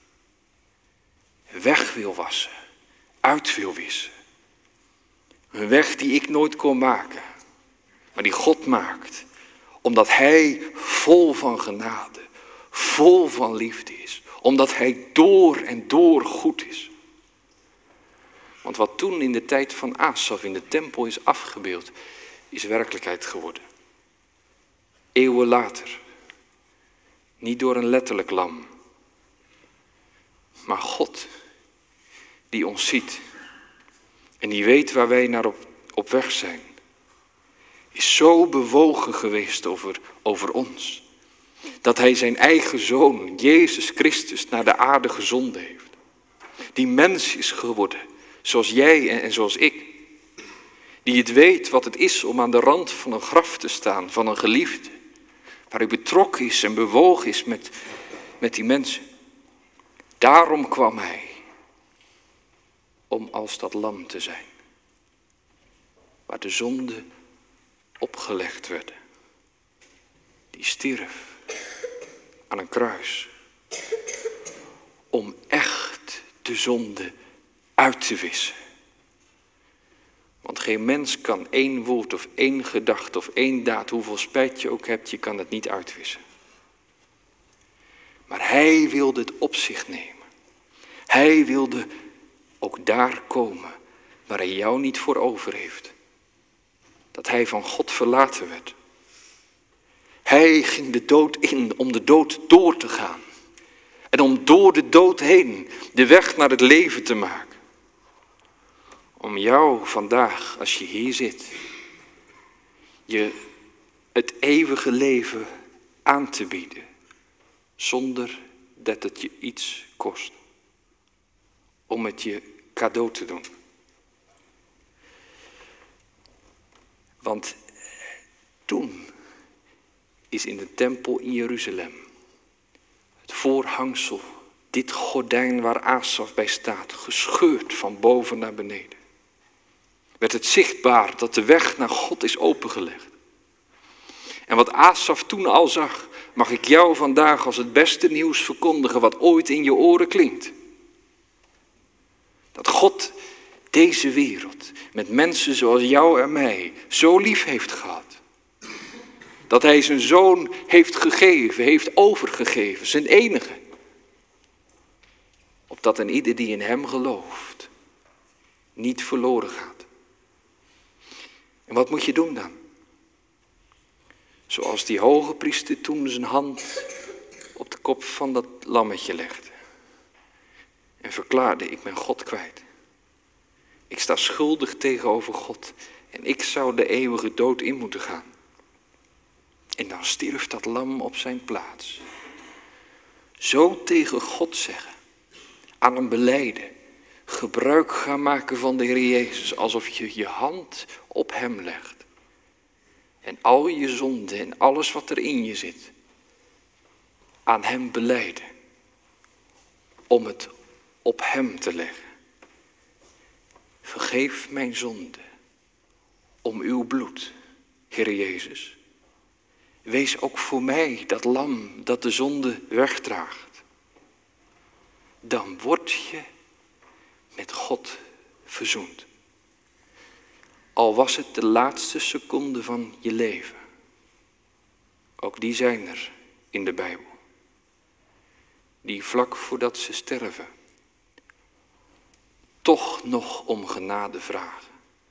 Weg wil wassen. Uit wil wissen. Een weg die ik nooit kon maken. Maar die God maakt. Omdat hij vol van genade. Vol van liefde is. Omdat hij door en door goed is. Want wat toen in de tijd van Asaf in de tempel is afgebeeld. Is werkelijkheid geworden. Eeuwen later. Niet door een letterlijk lam. Maar God. Die ons ziet. En die weet waar wij naar op, op weg zijn. Is zo bewogen geweest over, over ons. Dat hij zijn eigen zoon, Jezus Christus, naar de aarde gezonden heeft. Die mens is geworden. Zoals jij en, en zoals ik. Die het weet wat het is om aan de rand van een graf te staan. Van een geliefde. Waar hij betrokken is en bewogen is met, met die mensen. Daarom kwam hij. Om als dat lam te zijn. Waar de zonden opgelegd werden. Die stierf aan een kruis. Om echt de zonde uit te wissen. Want geen mens kan één woord of één gedachte of één daad, hoeveel spijt je ook hebt, je kan het niet uitwissen. Maar hij wilde het op zich nemen. Hij wilde ook daar komen waar hij jou niet voor over heeft. Dat hij van God verlaten werd. Hij ging de dood in om de dood door te gaan. En om door de dood heen de weg naar het leven te maken. Om jou vandaag, als je hier zit, je het eeuwige leven aan te bieden. Zonder dat het je iets kost. Om het je cadeau te doen. Want toen is in de tempel in Jeruzalem het voorhangsel, dit gordijn waar Asaf bij staat, gescheurd van boven naar beneden. Werd het zichtbaar dat de weg naar God is opengelegd. En wat Asaf toen al zag, mag ik jou vandaag als het beste nieuws verkondigen wat ooit in je oren klinkt. Dat God deze wereld met mensen zoals jou en mij zo lief heeft gehad. Dat hij zijn zoon heeft gegeven, heeft overgegeven, zijn enige. Opdat een ieder die in hem gelooft, niet verloren gaat. En wat moet je doen dan? Zoals die hoge priester toen zijn hand op de kop van dat lammetje legde. En verklaarde, ik ben God kwijt. Ik sta schuldig tegenover God. En ik zou de eeuwige dood in moeten gaan. En dan stierf dat lam op zijn plaats. Zo tegen God zeggen. Aan hem belijden. Gebruik gaan maken van de Heer Jezus. Alsof je je hand op hem legt. En al je zonden en alles wat er in je zit. Aan hem belijden. Om het op hem te leggen. Vergeef mijn zonde. Om uw bloed, Heer Jezus. Wees ook voor mij dat lam dat de zonde wegdraagt. Dan word je met God verzoend. Al was het de laatste seconde van je leven. Ook die zijn er in de Bijbel. Die vlak voordat ze sterven. Toch nog om genade vragen.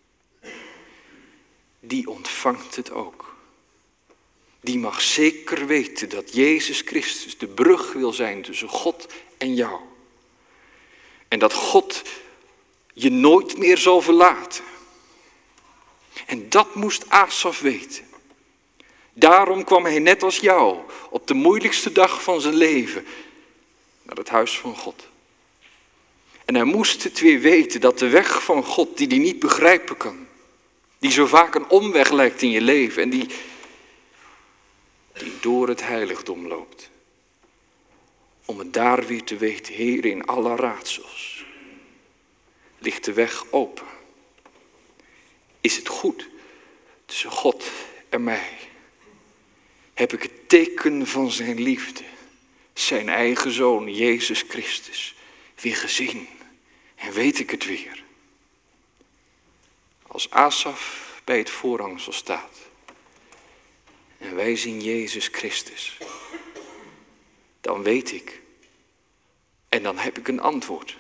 Die ontvangt het ook. Die mag zeker weten dat Jezus Christus de brug wil zijn tussen God en jou. En dat God je nooit meer zal verlaten. En dat moest Asaf weten. Daarom kwam hij net als jou op de moeilijkste dag van zijn leven naar het huis van God. En hij moest het weer weten dat de weg van God die hij niet begrijpen kan. Die zo vaak een omweg lijkt in je leven en die, die door het heiligdom loopt. Om het daar weer te weten, Heer, in alle raadsels. Ligt de weg open. Is het goed tussen God en mij? Heb ik het teken van zijn liefde, zijn eigen zoon, Jezus Christus, weer gezien? En weet ik het weer? Als Asaf bij het voorhangsel staat. En wij zien Jezus Christus. Dan weet ik. En dan heb ik een antwoord.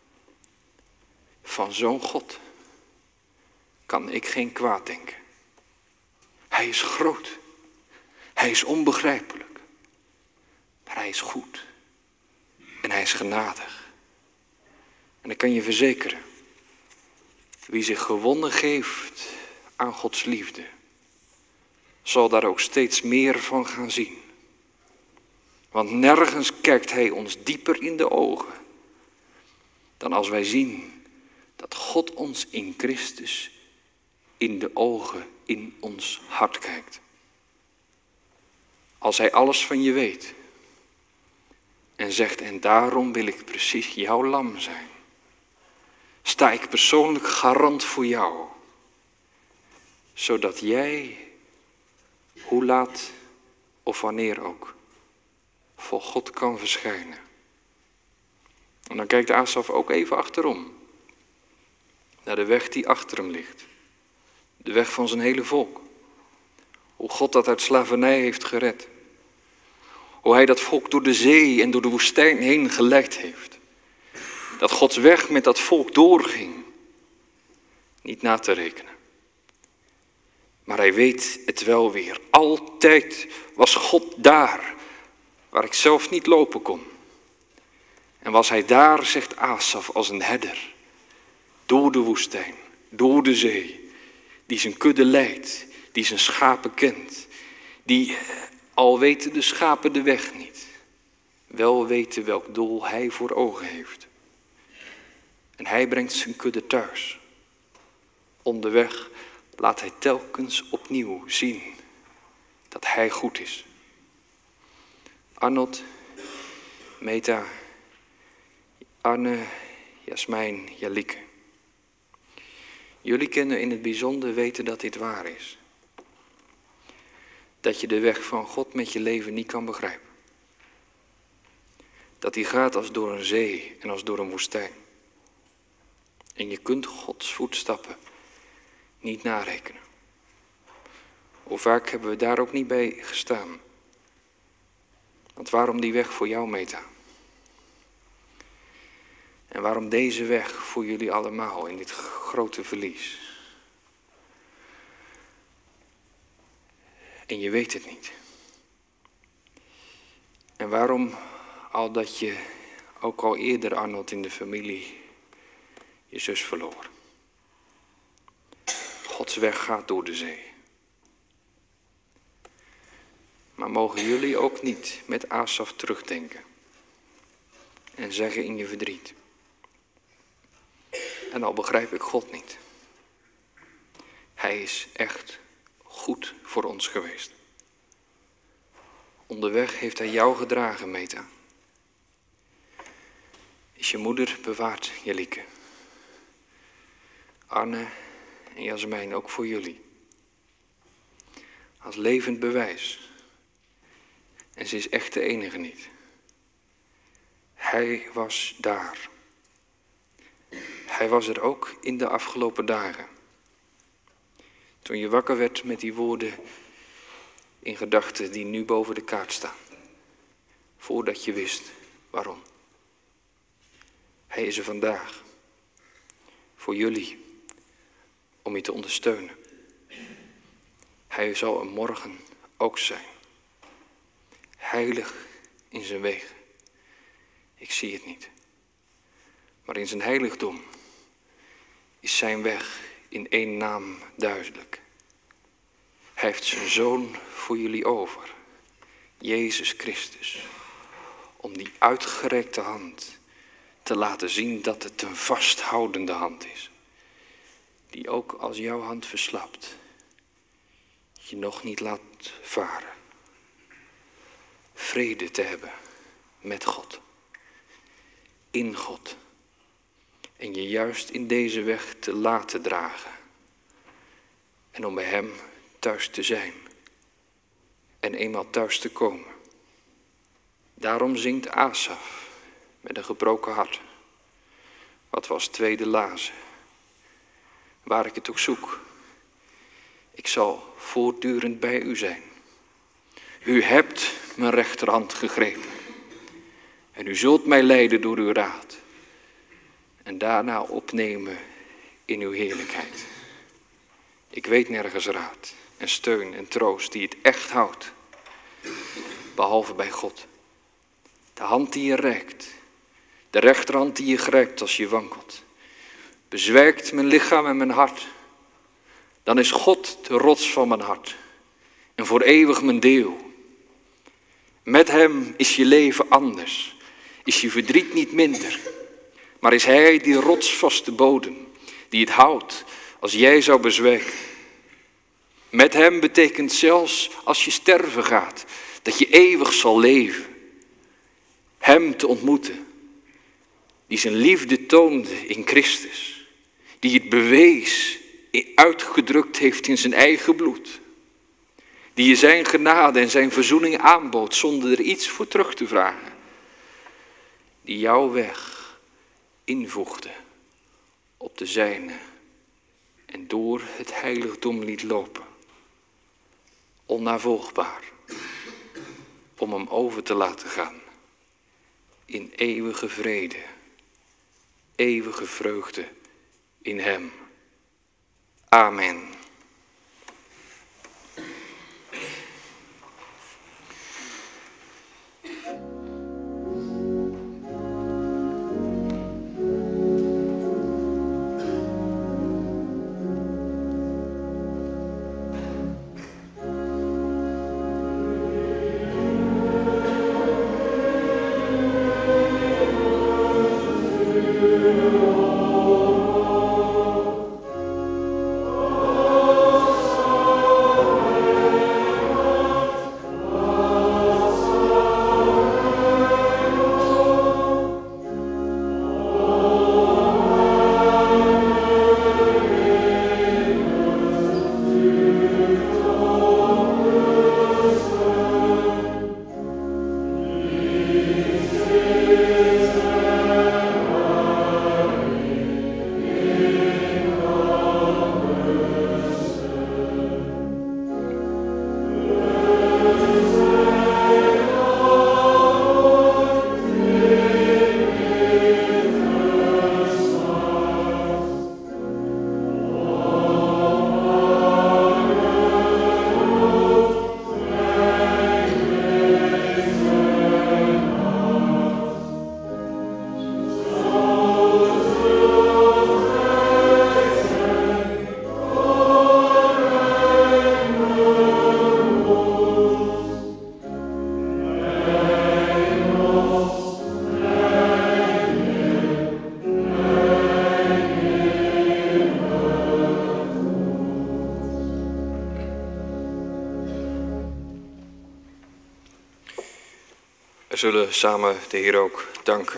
Van zo'n God kan ik geen kwaad denken. Hij is groot. Hij is onbegrijpelijk. Maar hij is goed. En hij is genadig. En ik kan je verzekeren. Wie zich gewonnen geeft aan Gods liefde. Zal daar ook steeds meer van gaan zien. Want nergens kijkt hij ons dieper in de ogen. Dan als wij zien dat God ons in Christus in de ogen in ons hart kijkt. Als hij alles van je weet. En zegt, en daarom wil ik precies jouw lam zijn. Sta ik persoonlijk garant voor jou. Zodat jij, hoe laat of wanneer ook, voor God kan verschijnen. En dan kijkt Asaf ook even achterom. Naar de weg die achter hem ligt. De weg van zijn hele volk. Hoe God dat uit slavernij heeft gered. Hoe hij dat volk door de zee en door de woestijn heen geleid heeft. Dat Gods weg met dat volk doorging. Niet na te rekenen. Maar hij weet het wel weer. Altijd was God daar. Waar ik zelf niet lopen kon. En was hij daar, zegt Asaf, als een herder. Door de woestijn. Door de zee. Die zijn kudde leidt. Die zijn schapen kent. Die, al weten de schapen de weg niet. Wel weten welk doel hij voor ogen heeft. En hij brengt zijn kudde thuis. Onderweg laat hij telkens opnieuw zien dat hij goed is. Arnold, Meta, Arne, Jasmijn, Jalieke. Jullie kunnen in het bijzonder weten dat dit waar is. Dat je de weg van God met je leven niet kan begrijpen. Dat die gaat als door een zee en als door een woestijn. En je kunt Gods voetstappen niet narekenen. Hoe vaak hebben we daar ook niet bij gestaan? Want waarom die weg voor jou, Meta? En waarom deze weg voor jullie allemaal in dit grote verlies? En je weet het niet. En waarom, al dat je ook al eerder, Arnold, in de familie je zus verloor? Gods weg gaat door de zee. Maar mogen jullie ook niet met Asaf terugdenken en zeggen in je verdriet: en al begrijp ik God niet, Hij is echt goed voor ons geweest. Onderweg heeft Hij jou gedragen, Meta. Is je moeder bewaard, Jelieke. Arne en Jasmijn, ook voor jullie. Als levend bewijs. En ze is echt de enige niet. Hij was daar. Hij was er ook in de afgelopen dagen. Toen je wakker werd met die woorden in gedachten die nu boven de kaart staan. Voordat je wist waarom. Hij is er vandaag. Voor jullie. Om je te ondersteunen. Hij zal er morgen ook zijn. Heilig in zijn wegen. Ik zie het niet. Maar in zijn heiligdom is zijn weg in één naam duidelijk. Hij heeft zijn zoon voor jullie over. Jezus Christus. Om die uitgerekte hand te laten zien dat het een vasthoudende hand is. Die ook als jouw hand verslapt, je nog niet laat varen. Vrede te hebben met God. In God. En je juist in deze weg te laten dragen. En om bij Hem thuis te zijn. En eenmaal thuis te komen. Daarom zingt Asaf met een gebroken hart. Wat was tweede lazen. Waar ik het ook zoek. Ik zal voortdurend bij u zijn. U hebt mijn rechterhand gegrepen. En u zult mij leiden door uw raad. En daarna opnemen in uw heerlijkheid. Ik weet nergens raad en steun en troost die het echt houdt. Behalve bij God. De hand die je reikt. De rechterhand die je grijpt als je wankelt. Bezwijkt mijn lichaam en mijn hart. Dan is God de rots van mijn hart. En voor eeuwig mijn deel. Met Hem is je leven anders. Is je verdriet niet minder. Maar is Hij die rotsvaste bodem. Die het houdt als jij zou bezwijken. Met Hem betekent zelfs als je sterven gaat. Dat je eeuwig zal leven. Hem te ontmoeten. Die zijn liefde toonde in Christus. Die het bewees, uitgedrukt heeft in zijn eigen bloed. Die je zijn genade en zijn verzoening aanbood zonder er iets voor terug te vragen. Die jouw weg invoegde op de zijne en door het heiligdom liet lopen. Onnavolgbaar, om hem over te laten gaan in eeuwige vrede, eeuwige vreugde in Hem. Amen. Oh zullen samen de Heer ook danken.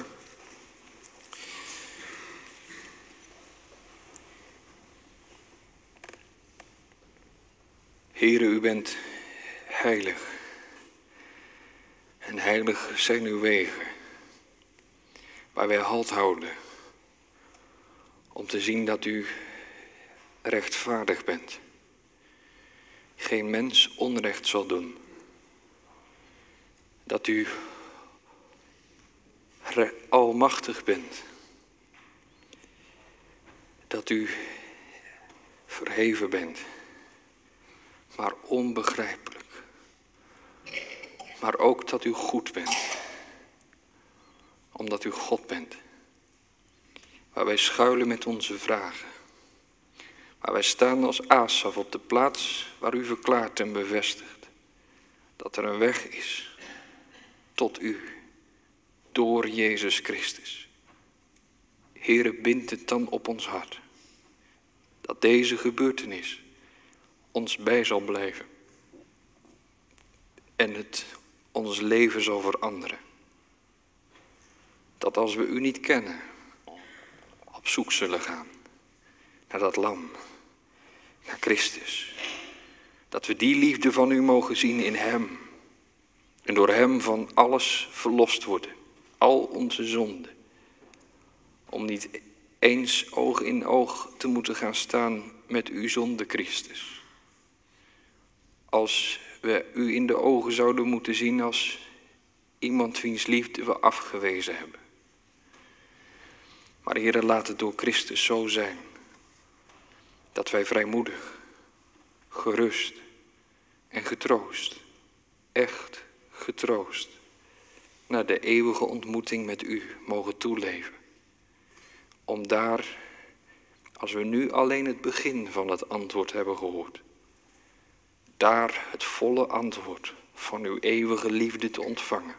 Heere, u bent heilig. En heilig zijn uw wegen, waar wij halt houden, om te zien dat u rechtvaardig bent. Geen mens onrecht zal doen. Dat u almachtig bent. Dat u verheven bent, maar onbegrijpelijk. Maar ook dat u goed bent, omdat u God bent. Waar wij schuilen met onze vragen. Waar wij staan als Asaf op de plaats waar u verklaart en bevestigt dat er een weg is tot u, door Jezus Christus. Heere, bind het dan op ons hart, dat deze gebeurtenis ons bij zal blijven en het ons leven zal veranderen. Dat als we u niet kennen, op zoek zullen gaan naar dat lam, naar Christus. Dat we die liefde van u mogen zien in hem. En door hem van alles verlost worden. Al onze zonden. Om niet eens oog in oog te moeten gaan staan met u zonder Christus. Als we u in de ogen zouden moeten zien als iemand wiens liefde we afgewezen hebben. Maar Heere, laat het door Christus zo zijn. Dat wij vrijmoedig, gerust en getroost, echt getroost, naar de eeuwige ontmoeting met u mogen toeleven. Om daar, als we nu alleen het begin van het antwoord hebben gehoord, daar het volle antwoord van uw eeuwige liefde te ontvangen.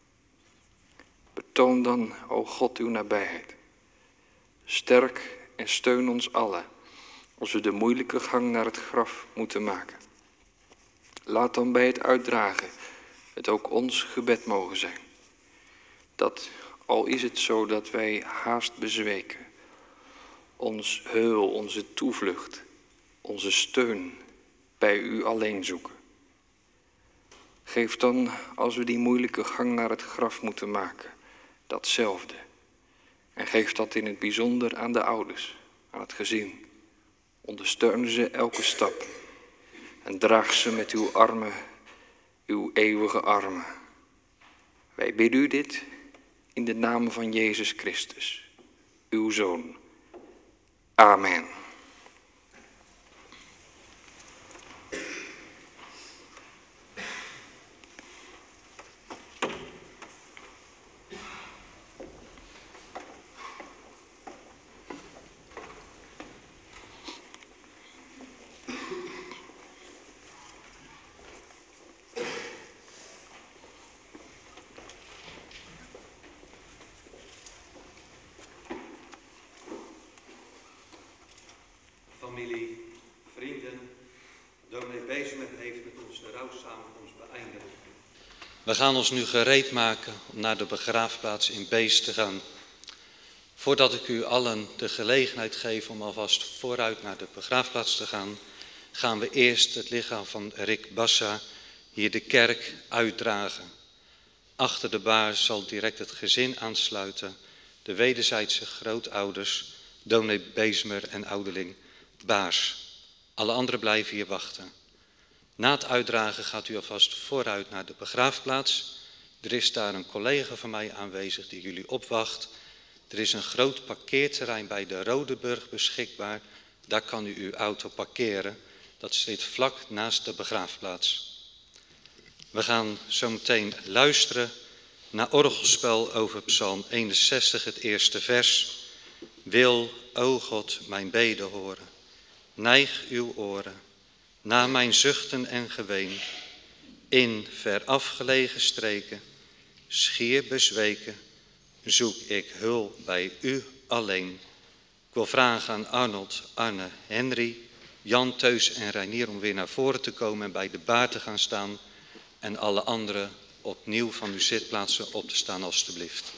Betoon dan, o God, uw nabijheid. Sterk en steun ons allen, als we de moeilijke gang naar het graf moeten maken. Laat dan bij het uitdragen het ook ons gebed mogen zijn. Dat, al is het zo dat wij haast bezweken, ons heul, onze toevlucht, onze steun bij u alleen zoeken. Geef dan, als we die moeilijke gang naar het graf moeten maken, datzelfde. En geef dat in het bijzonder aan de ouders, aan het gezin. Ondersteun ze elke stap en draag ze met uw armen, uw eeuwige armen. Wij bidden u dit in de naam van Jezus Christus, uw Zoon. Amen. Familie, vrienden, dominee Beesmer heeft met ons de rouwsamenkomst beëindigd. We gaan ons nu gereed maken om naar de begraafplaats in Beest te gaan. Voordat ik u allen de gelegenheid geef om alvast vooruit naar de begraafplaats te gaan, gaan we eerst het lichaam van Rick Bassa hier de kerk uitdragen. Achter de baars zal direct het gezin aansluiten, de wederzijdse grootouders, dominee Beesmer en ouderling Baars. Alle anderen blijven hier wachten. Na het uitdragen gaat u alvast vooruit naar de begraafplaats. Er is daar een collega van mij aanwezig die jullie opwacht. Er is een groot parkeerterrein bij de Rodeburg beschikbaar. Daar kan u uw auto parkeren. Dat zit vlak naast de begraafplaats. We gaan zo meteen luisteren naar orgelspel over Psalm eenenzestig, het eerste vers. Wil, o God, mijn bede horen. Neig uw oren naar mijn zuchten en geween. In ver afgelegen streken, schier bezweken, zoek ik hulp bij u alleen. Ik wil vragen aan Arnold, Arne, Henry, Jan, Teus en Reinier om weer naar voren te komen en bij de baar te gaan staan. En alle anderen opnieuw van uw zitplaatsen op te staan alstublieft.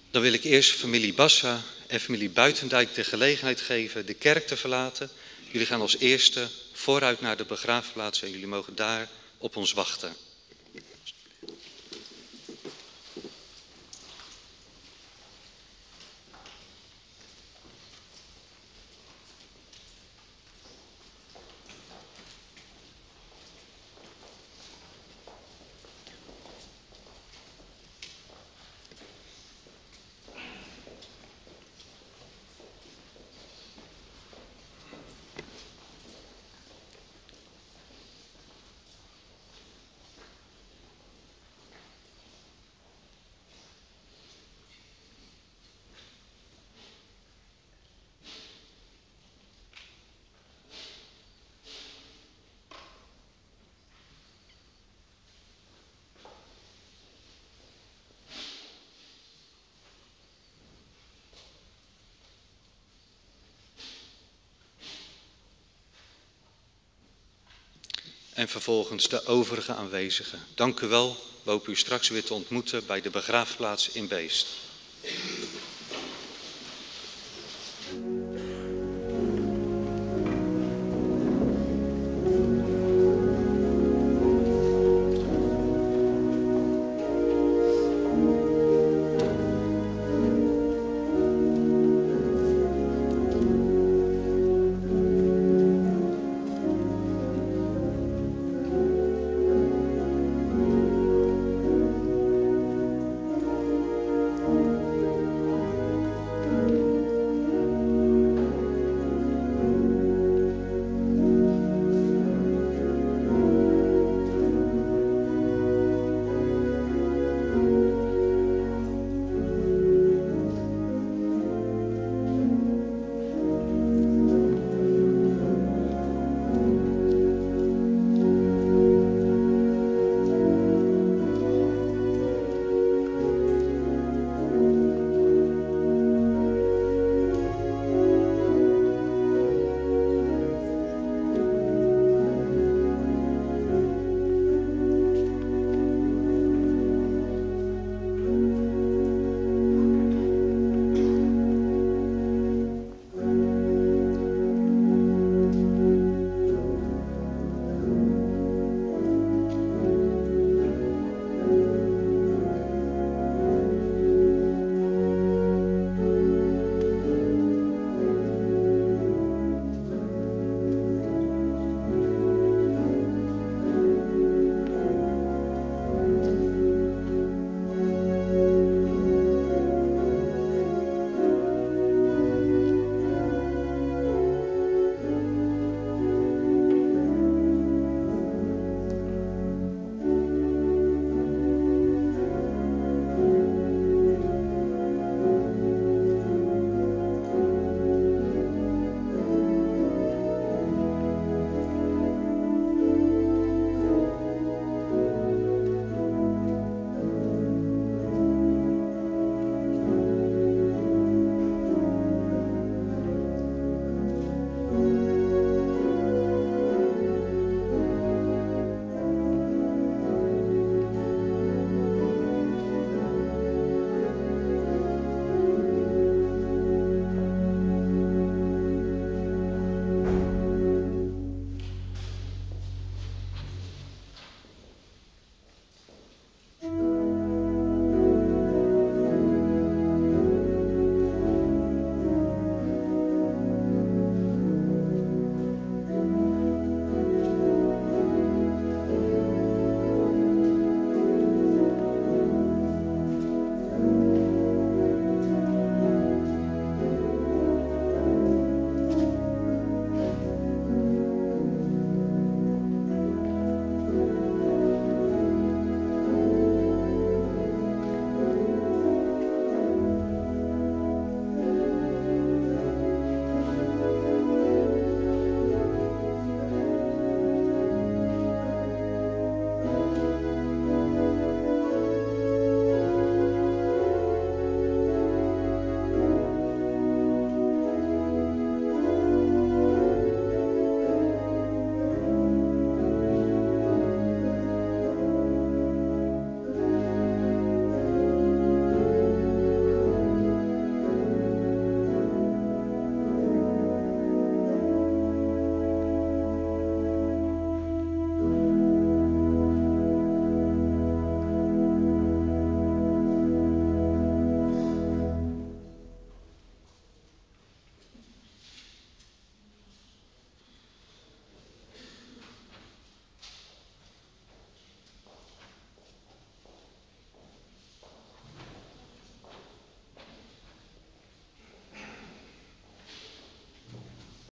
Dan wil ik eerst familie Bassa en familie Buitendijk de gelegenheid geven de kerk te verlaten. Jullie gaan als eerste vooruit naar de begraafplaats en jullie mogen daar op ons wachten. En vervolgens de overige aanwezigen. Dank u wel. We hopen u straks weer te ontmoeten bij de begraafplaats in Beest.